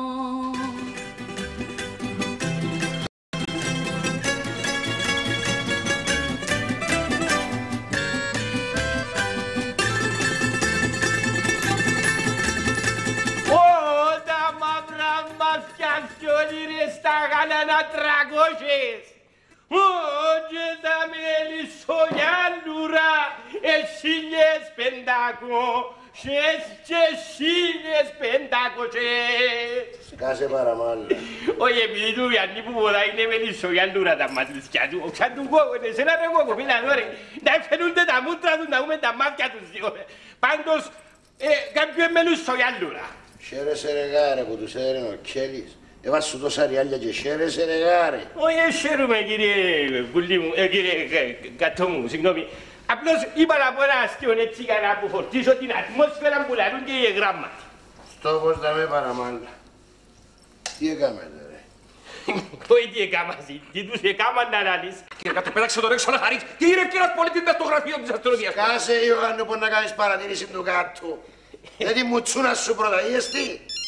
Ω, τα μαύρα μάτια κι όλοι ρε στα γαλανά τραγώσεις. Ω, και τα μελισσογιάλουρα, εσίλιες πεντακόσιες και εσίλιες πεντακόσιες. Κάσε παραμάλλα. Όχι, επειδή του Γιάννη που ποδά είναι μελισσογιάλουρα τα μάτια του, σαν του κόκκονται, σε ένα ρε κόκκοπίνα τώρα, να φαίνονται τα μούτρα τους, να δούμε τα μάτια τους. Πάντως, κάποιον μελισσογιάλουρα. Χαίρεσαι ρε γάρε που τους έδερνε ο Κέλης. Έβασε σου τόσα ριάλια και χαίρεσαι ρε γάρε. Όχι, χαίρομαι κύριε Κουλή μου, ε, κύριε Κατώ μου, συγγνώμη. Απλώς είπα να πω ένα αστείο έτσι για να αποφορτήσω την ατμόσφαιρα που λαρούν και οι γράμματι. Στόχος να με παραμάλλα. Τι έκαμετε ρε. Όχι τι έκαμασαι, τι τους έκαμαν να αναλύσεις. Κύριε Κατώ, πέταξε τον έξω να χαρείς. Κύριε κύριος πολίτης μες στο γραφείο της αστυνομίας. Κάσε Ιωάννου που να κάνεις παρατήρηση του κάτω. Γιατί μου τσούνα σου πρώτα, είδες τι.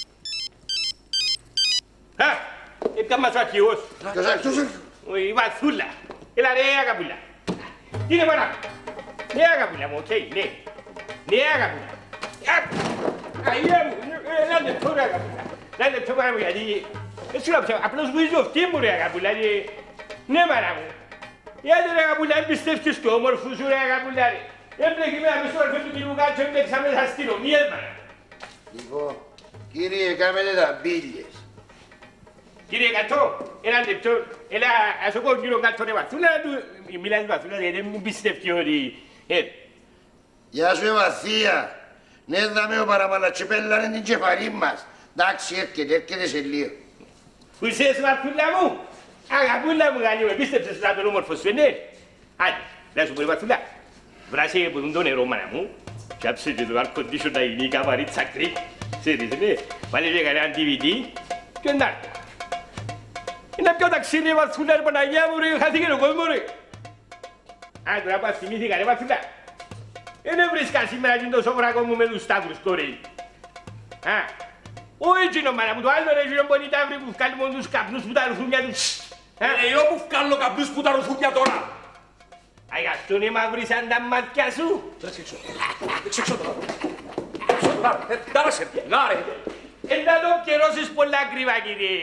Α, έκαμας ο αρχηγός. Ποιος αρχηγός? Η Βαθούλα. Έλα ρε αγαπούλα. Τι είναι μάνα. Ναι αγαπούλα μου, οκ, ναι. Ναι αγαπούλα. Αγία μου, ένα λεπτό ρε αγαπούλα. Ένα λεπτό μάνα μου γιατί... Έτσι να ψάχνω, απλώς βουίζω αυτή μου ρε αγαπούλα. Ναι μάνα μου. Γιατί ρε αγαπούλα, εμπιστεύκεις το όμορφο σου ρε αγαπούλα ρε. Έμπλεκε με αμέσως αρφές του κύριου Κάτσο, έμπλεξα μέσα αστυνομίες μάνα. Λοιπόν, κύριε, κάμετε τα μπίλιες. Κύριε Κατώ, ένα λεπτό, έλα, ας πω ο κύριο Κατώ ρε Βαθούλα, μιλάς Βαθούλα, γιατί δεν μου πιστεύει ότι... Γεια σου Βαθία, ναι δαμε ο παραμαλατσιπέλλα είναι την κεφαλή μας. Εντάξει, έρχεται, έρχεται σε λίγο. Πού είσαι Βαθούλα μου, αγαπούλα μου καλή μου, πίστεψες να τον όμορφο σου, ναι. Άντε, να σου πω Βαθούλα, βράσε από τον το νερό μάνα μου, κάψε και το air condition να γίνει η καμαρίτσα κρύκ, ξέρεις, ναι, βάλε και κανένα ντι βι ντι, Ποιον να έρθει. Είναι πιο ταξίδι ρε Μαρθούλα, ρε Παναγιά μου ρε, χάθηκε ο κόσμος ρε. Α, τώρα πας θυμήθηκα ρε Μαρθούλα. Δεν βρίσκα σήμερα και το σοφρακό μου με τους σταύρους κορέι. Α, όχι εκείνο μάνα μου, το άλλο ρε εκείνο μπορεί τα βρει που βγάλει μόνο τους καπνούς που τα ρουθούνια τους. Ε, εγώ που βγάλω καπνούς που τα ρουθούνια τώρα. Α, γι' αυτό είναι μαύρη σαν τα μάτια σου. Εντάξει έξω. Εντάξει έξω τώρα. Δάρασε, γάρε. Ε, να το καιρώσεις πολλά ακριβά κύριε.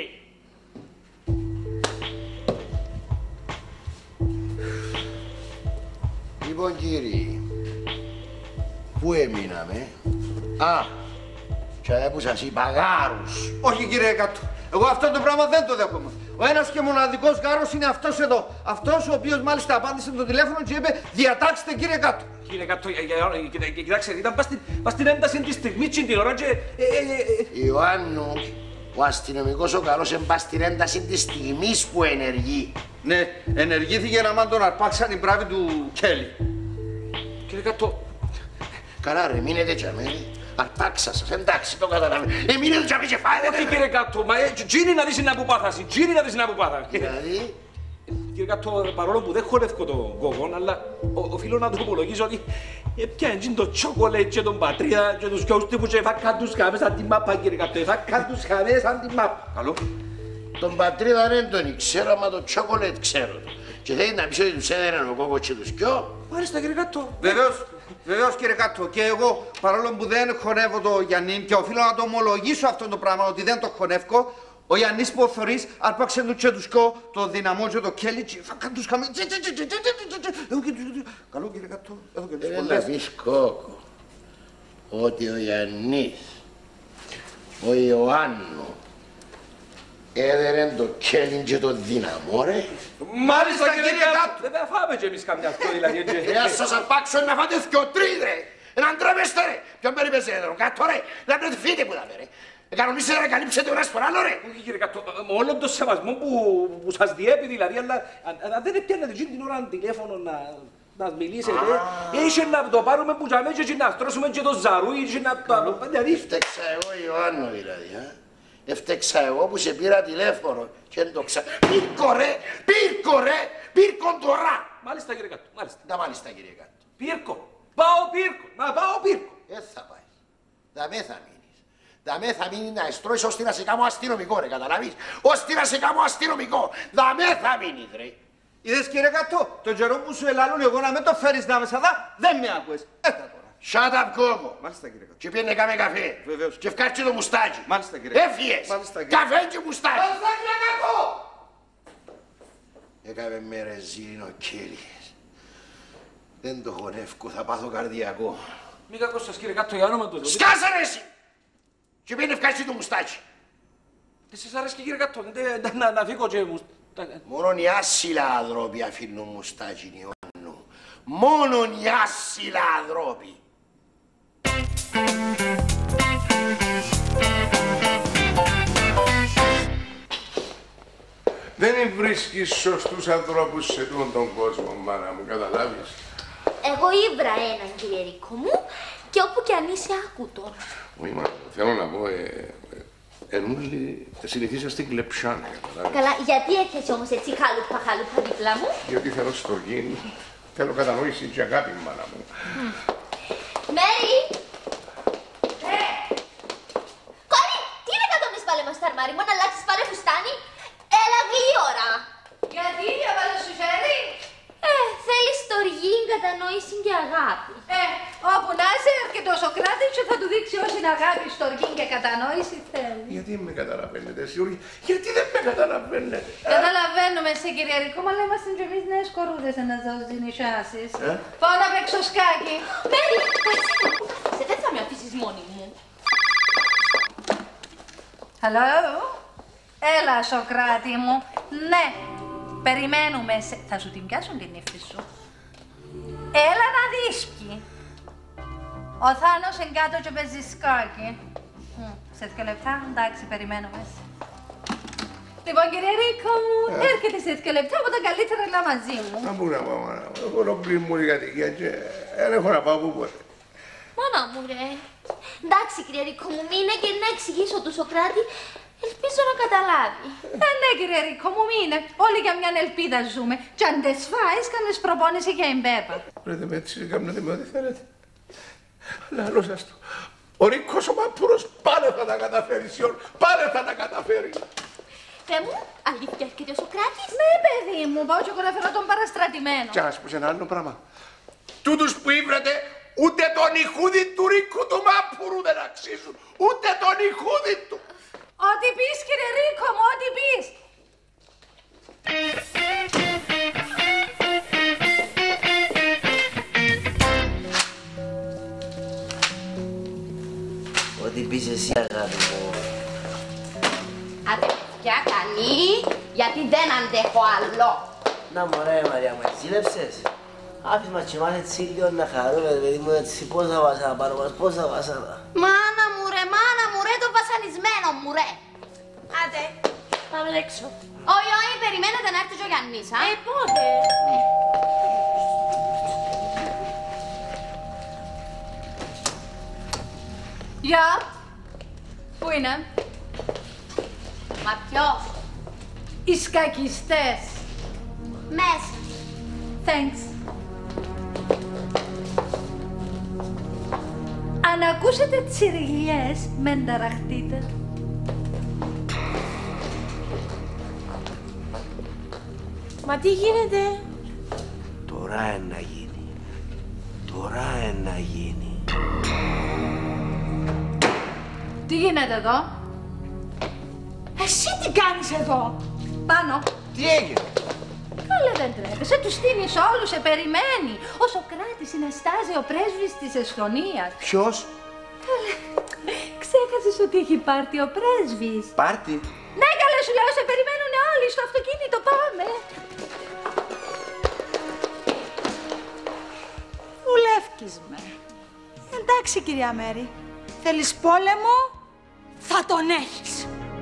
Λοιπόν κύριοι, πού έμειναμε? Α, και που σας είπα γάρους. Όχι κύριε Κάτω, εγώ αυτό το πράγμα δεν το δέχομαι. Ο ένας και μοναδικός γάρος είναι αυτός εδώ. Αυτός ο οποίος μάλιστα απάντησε το τηλέφωνο και είπε διατάξτε κύριε Κάτω. Κύριε Κάτω, κοιτάξτε, ήταν πας στην ένταση τη στιγμή την ώρα και... Ιωάννου, ο αστυνομικός ο καλός εμπά στην ένταση της στιγμής που ενεργεί. Ναι, ενεργήθηκε να μάν τον αρπάξαν οι μπράβοι του Κέλλη. Κύριε Κάτω... Καλά ρε, μείνετε κι αμέ. Αρπάξα σας, εντάξει, το καταλαβαίνω. Ε, μείνετε κι αμέ και φάετε. Όχι κύριε Κάτω, μα τζίνι να δεις να που πάθαση, τζίνι να δεις να που πάθα. Δηλαδή... Κύριε Κάτω, παρόλο που δεν χορεύω τον κόκκον, αλλά οφείλω να του υπολογίσω ότι έπιανε το τσόκολετ και τον πατρίδα και τους γιους τύπους και έφακαν τους χαμές σαν τη μάπα, κύριε Κάτω, έφακαν τους χαμές σαν τη μάπα. Καλό. Τον πατρίδα δεν τον ξέρω, μα το τσόκολετ ξέρω το. Και θέλει να πεις ότι τους έδεραν ο κόκκος και τους κοιό. Μάλιστα κύριε Κάτω. Βεβαίως, βεβαίως κύριε Κάτω. Και εγώ, παρόλο που δεν χωνεύω το Γιάννη και οφείλω να το ομολογήσω αυτό το πράγμα, ότι δεν το χωνεύω, ο Γιάννης που ο θωρείς άρπαξε του και τους κοιό, το δυναμό και το Κέλλη και έφακαν τους χαμές. Καλό κύριε Κάτω, εδώ και τους πολλές. πολλές. Να πεις κόκκο, ότι ο Γιάννης, ο Ιωάννου, έδερεν το Κέλλιν και το δυναμό ρε. Μάλιστα κύριε Κάτω. Δεν θα φάμε κι εμείς καμιά αυτό δηλαδή. Εάν σας αρπάξω να φάτε δυο τρεις ρε. Έναν τρέπεστε ρε. Ποιον περιπέζε έδερον κάτω ρε. Να πρέπει φύγετε που θα φέρε. Κανονίσετε να καλύψετε ο ένας φορά ρε. Όχι κύριε Κάτω, με όλον τον σεβασμό που σας διέπει δηλαδή, αλλά αν δεν πιάνετε την ώρα τηλέφωνο να... να μιλήσετε, είχε να το πάρουμε που τζάμε και να στρώσουμε και το ζαρούι και να το... Δηλαδή... Φταίξα εγώ Ιωάννου δηλαδή, α. Έφτεξα εγώ που σε πήρα τηλέφωνο και δεν το ξα... Πήρκο ρε, πήρκο ρε, πήρκον τώρα. Μάλιστα κύριε Κάτω, μάλιστα. Τα μάλιστα κύριε Κάτω. Πήρκο, πάω πήρκο, να πάω πήρκο. Δεν θα πάει. Δαμέ θα μείνεις. Δαμέ θα μείνεις να εστρώεις ώστε να σε κάνω αστυνομικό ρε, καταλαβείς. Ώστε να σε κάνω αστυνομικό. Δαμέ θα μείνεις ρε. Είδες κύριε Κάτω, τον καιρό που σου ελάλουν εγώ να με το φέρεις να με σαδά, δεν με άκουες. Έτα τώρα. Shut up κόκο. Μάλιστα κύριε Κάτω. Και πήγαινε κάμε καφέ. Βεβαίως. Και ευκάρτσε το μουστάκι. Μάλιστα κύριε Κάτω. Έφυγες. Μάλιστα κύριε. Καφέ και μουστάκι. Μάλιστα κύριε Κάτω. Έκαμε με ρεζίνο Κέλλης. Δεν το χωνεύκω, θα πάθω καρδιακό. Μη κακός σας κύριε Κάτω, για όνομα του. Σκάσε ρε εσύ. Και πήγαινε ευκάρτσε το μουστάκι. Δεν σας αρέσει κύριε Κάτω, να φύγω και μου... Μόνον οι άσυλα ανθρώποι αφήνουν μουστάκι Ιωάννου. Μόνον οι άσυλα ανθρώποι. Δεν βρίσκεις σωστούς ανθρώπους σε τούτον τον κόσμο, μάνα μου, καταλάβεις. Εγώ ήβρα έναν, κύριε Ρίκο μου, και όπου κι αν είσαι άκουτο. Όχι, μα θέλω να πω, ε, ενούλοι συνηθίσα στην κλεψάνα, καταλάβεις. Καλά, γιατί έρχεσαι όμως έτσι χάλουπα χάλουπα δίπλα μου? Γιατί θέλω στοργήν, θέλω κατανόηση και αγάπη, μάνα μου. Μέρι! Ε! Κόρη, τι είναι κατόμεις πάλι μας τα αρμάρι μου, να αλλάξεις πάλι φουστάνι? Έλα γλύωρα! Γιατί διαβάζω σου χέρι? Ε, θέλεις στοργή, κατανόηση και αγάπη. Ε, όπου να είσαι και το Σοκράτη και θα του δείξει όση αγάπη, στοργή και κατανόηση θέλει. Γιατί με καταλαβαίνετε, εσύ όλοι, γιατί δεν με καταλαβαίνετε. Καταλαβαίνουμε σε κύριε Ρίκο, αλλά είμαστε και εμείς νέες κορούδες να δώσεις τις νησιάσεις. Ε? Πάω να παίξω σκάκι. Μέρι, σε δεν θα με αφήσεις μόνη μου. Hello? Έλα, Σοκράτη μου. Ναι, περιμένουμε σε... Θα σου την πιάσουν την ύφη σου. Έλα να δεις ποιοι. Ο Θάνος εν κάτω και παίζει σκάκι. Σε δύο λεπτά, εντάξει, περιμένουμε. Λοιπόν, κύριε Ρίκο μου, Ε. έρχεται σε δύο λεπτά, από τα καλύτερα να μαζί μου. Να πού να πάω, μάνα μου, έχω ολόκληρη μου η κατοικία και δεν έχω να πάω πού ποτέ. Μάνα μου ρε. Εντάξει, κύριε Ρίκο μου, μείνε και να εξηγήσω του Σοκράτη Ελπίζω να καταλάβει. Ε, ναι, κύριε Ρίκο, μου μείνε. Όλοι για μια ελπίδα ζούμε. Κι αν δεν σφάεις, κάνεις προπόνηση για εμπέπα. Πρέπει με έτσι, κάνετε με ό,τι θέλετε. Αλλά άλλο σας το. Ο Ρίκος ο Μαπούρος πάλι θα τα καταφέρει, Σιών. Πάλι θα τα καταφέρει. Θε μου, αλήθεια έρχεται ο Σοκράτης. Ναι, παιδί μου, πάω και εγώ να φέρω τον παραστρατημένο. Κι ας πω σε ένα άλλο πράγμα. Τούτους που ήβρετε, ούτε τον ηχούδι του Ρίκου του Μαπούρου δεν αξίζουν. Ούτε τον ηχούδι του. Ό,τι πεις, κύριε Ρίκο μου, ό,τι πεις. Ό,τι πεις εσύ, αγάπη μου. Άντε, παιδιά, κανεί, γιατί δεν αντέχω άλλο. Να μωρέ, Μαρία μου, εξήλεψες. Άφης μας και μας έτσι λίγο να χαρούμε, παιδί μου, έτσι πόσα βάσανα πάνω μας, πόσα βάσανα. Μάνα μου ρε, μάνα μου ρε, το βασανισμένο μου ρε. Άντε, πάμε έξω. Όχι, όχι, περιμένετε να έρθει και ο Γιάννης, α. Ε, πότε. Γεια. Πού είναι? Μα ποιος? Οι σκακιστές. Μέσα. Thanks. Αν ακούσετε τσιριλιές, μεν ταραχτείτε. Μα τι γίνεται? Τώρα είναι να γίνει. Τώρα είναι να γίνει. Τι γίνεται εδώ? Εσύ τι κάνεις εδώ? Πάνω. Τι έγινε? Καλέ δεν τρέπεσαι, του στείνεις όλους, σε περιμένει. Ο Σοκράτης συναστάζει ο πρέσβης της Εσθονίας. Ποιος? Καλέ, ξέχασες ότι έχει πάρτι ο πρέσβης. Πάρτι? Ναι, καλέ σου λέω, σε περιμένουν όλοι στο αυτοκίνητο, πάμε. Βουλεύκεις με. Εντάξει, κυρία Μέρη. Θέλεις πόλεμο, θα τον έχεις.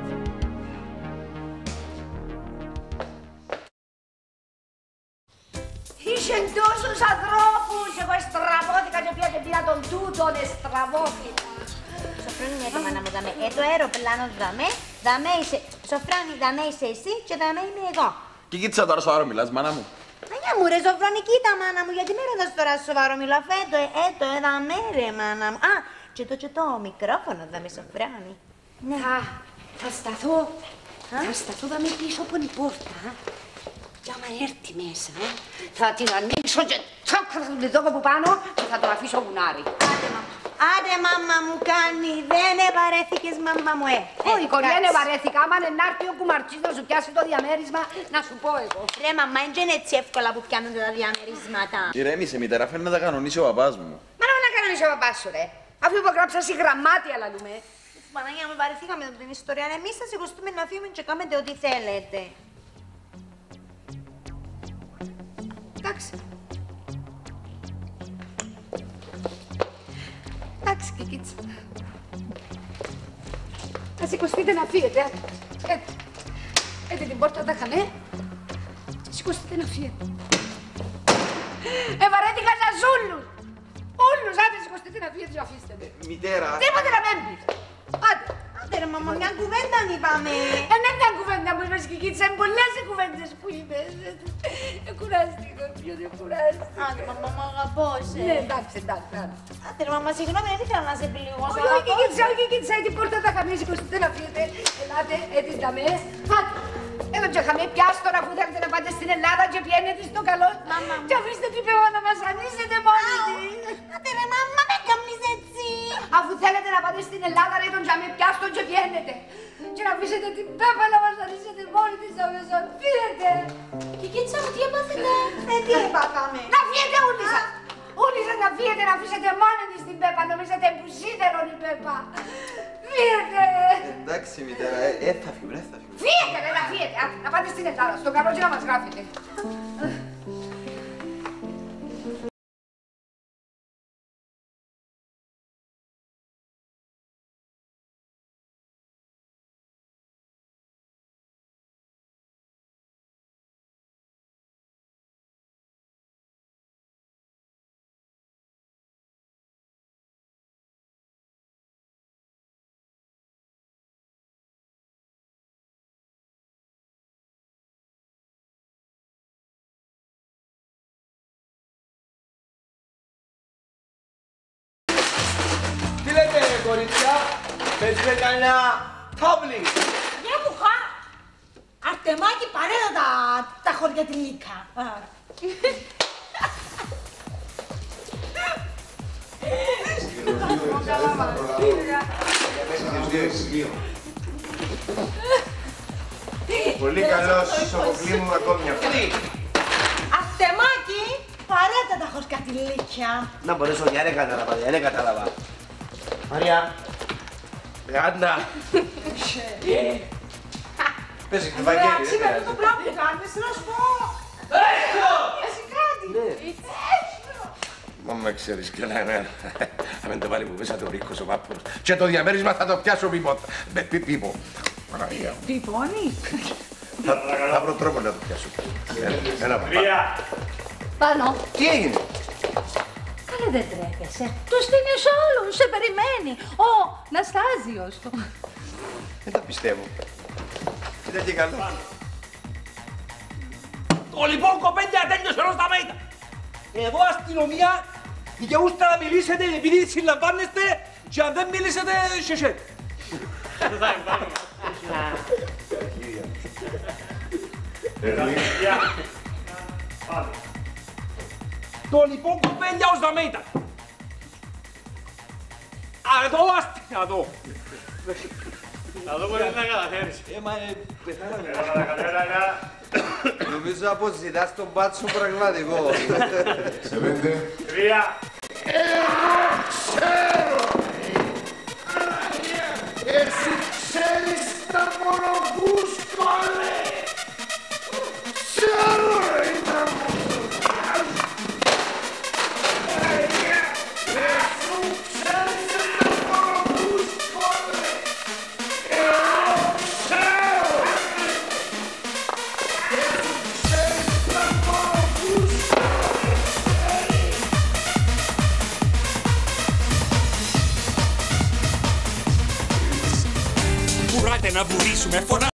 Είχεν τόσους ανθρώπους, εγώ εστραβώθηκα και πια και πήρα τον τούτον, εστραβώθηκα. Σοφράνη, μια το μάνα μου, δαμέ. Ε, το αεροπλάνο δαμέ, δαμέ είσαι... Σοφράνη, δαμέ είσαι εσύ και δαμέ είμαι εγώ. Και κοίτσα τώρα σοβαρό μιλάς, μάνα μου. Μανιά μου ρε, Σοφράνη, κοίτα μάνα μου, γιατί με ρωτάς τώρα σοβαρό μιλώ, αφέτο, ε, έτο, ε, δαμέ ρε μάνα μου. Α, και το, και το μικρόφωνο δαμέ, Σοφράνη. Ναι. Θα, θα σταθώ, θα σταθώ δαμέ πίσω από την πόρτα. Και άμα έρθει μέσα, θα την ανοίξω και τσακ, θα τον δω από πάνω και θα τον αφήσω γουνάρι. Άντε, μαμά. Άντε, μάμα μου κάνει, δεν ευαρέθηκες, μάμα μου, ε. Όχι, κοριέ, δεν ευαρέθηκα. Άμα είναι να έρθει ο κουμαρτσής να σου πιάσει το διαμέρισμα, να σου πω εγώ. Ρε, μαμά, είναι έτσι εύκολα που πιάνονται τα διαμερίσματα. Ηρέμησε, μητέρα, φέρνει να τα κανονίσει ο παπάς μου. Μα να κανονίσει ο παπάς σου, ρε. Αφού υπογράψα στη γραμμάτια, λαλούμε. Παναγία μου, βαρεθήκαμε την ιστορία. Εμείς θα σηκωστούμε να φύγουμε και κάνετε ό,τι θέλετε. Εντάξει. Εντάξει, κικίτσα. Θα σηκωστείτε να φύγετε. Έτσι. Έτσι την πόρτα τα χανέ. Σηκωστείτε να φύγετε. Ε, βαρέθηκα σας όλους. Όλους, άντε σηκωστείτε να φύγετε και αφήστε με. Μητέρα. Τίποτε να μένει. Άντε. Άντε ρε μαμά, μια κουβέντα είπαμε. Ε, ναι, μια κουβέντα που είπες, κικίτσα. Είναι πολλές οι κουβέντες που είπες. Ε, κουράστηκα, πιο δεν κουράστηκα. Άντε μαμά, μ' αγαπώ, σε. Ναι, εντάξει, εντάξει, άντε. Άντε ρε μαμά, συγγνώμη, δεν ήθελα να σε πληγώσω. Όχι, όχι, κικίτσα, όχι, κικίτσα. Την πόρτα θα χαμεί, σηκωστείτε να φύγετε. Ελάτε, έτσι δαμέ. Άντε. Εδώ και χαμέ, πιάστο αφού θέλετε να πάτε στην Ελλάδα και πιένετε στο καλό. Μαμά. Και αφήστε την πέμπα να βασανίσετε μόνοι της. Άντε ρε μαμά, με κάνεις έτσι. Αφού θέλετε να πάτε στην Ελλάδα, ρε τον τζαμί, πιάστο και πιένετε. Και να αφήσετε την πέμπα να βασανίσετε μόνοι της αμέσως. Φύγετε. Κικίτσα μου, τι έπαθετε. Ε, τι έπαθαμε. Να φύγετε όλοι σας. Όλοι σας να φύγετε, να αφήσετε μόνοι της την πέμπα. Νομίζετε που σίδερον η πέμπα. Φύγετε. Εντάξει, μητέρα, ε, ε, θα φύγουμε, ε, θα φύγουμε. Φύγετε, ρε, να φύγετε. Άντε, να πάτε στην Ελλάδα, στο καλό και να μας γράφετε. κορίτσια, παίζουμε κανένα τάβλι. Για μου χα. Αρτεμάκι παρέτα τα, τα χωριά τη Λίκα. Πολύ καλός σοκοκλή μου ακόμη μια φορά. Αρτεμάκι παρέτα τα χωριά τη Λίκα. Να μπορέσω, για δεν κατάλαβα, για δεν κατάλαβα. Μαρία. Άννα. Πες το Βαγγέλη. Εντάξει, με το πράγμα που κάνεις, να σου πω. Εσύ κάτι. Μα με ξέρεις και να εμένα. Αν δεν το βάλει που μέσα το ρίκος ο Βάπουρος. Και το διαμέρισμα θα το πιάσω πίπο. Πίπο. Παναγία μου. Πιπώνει. Θα βρω τρόπο να το πιάσω. Έλα, Τρία. Πάνω. Τι έγινε? Καλέ δεν τρέπεσαι. Το στείνεις όλους, σε περιμένει. Ο Ναστάζιος. Δεν τα πιστεύω. Ήταν και καλό. Το λοιπόν κοπέλια τέλειωσε όλος τα μέτα. Εδώ αστυνομία δικαιούστε να μιλήσετε επειδή συλλαμβάνεστε και αν δεν μιλήσετε σεσέ. Το λοιπόν κοπέλια ως τα μέτα. Εδώ αστυνομία, εδώ. Να δω μπορείς να καταφέρεις. Ε, μα ε, πεθάναμε. Νομίζω αποζητάς τον μπάτσο πραγματικό. Σε πέντε. Τρία. Εγώ ξέρω. Εσύ ξέρεις τα μονοκούσκολε. Ξέρω ρε τα μονοκούσκολε. Εσύ ξέρεις τα μονοκούσκολε. Εγώ ξέρω. Κουράτε να βουρήσουμε, φωνάζουν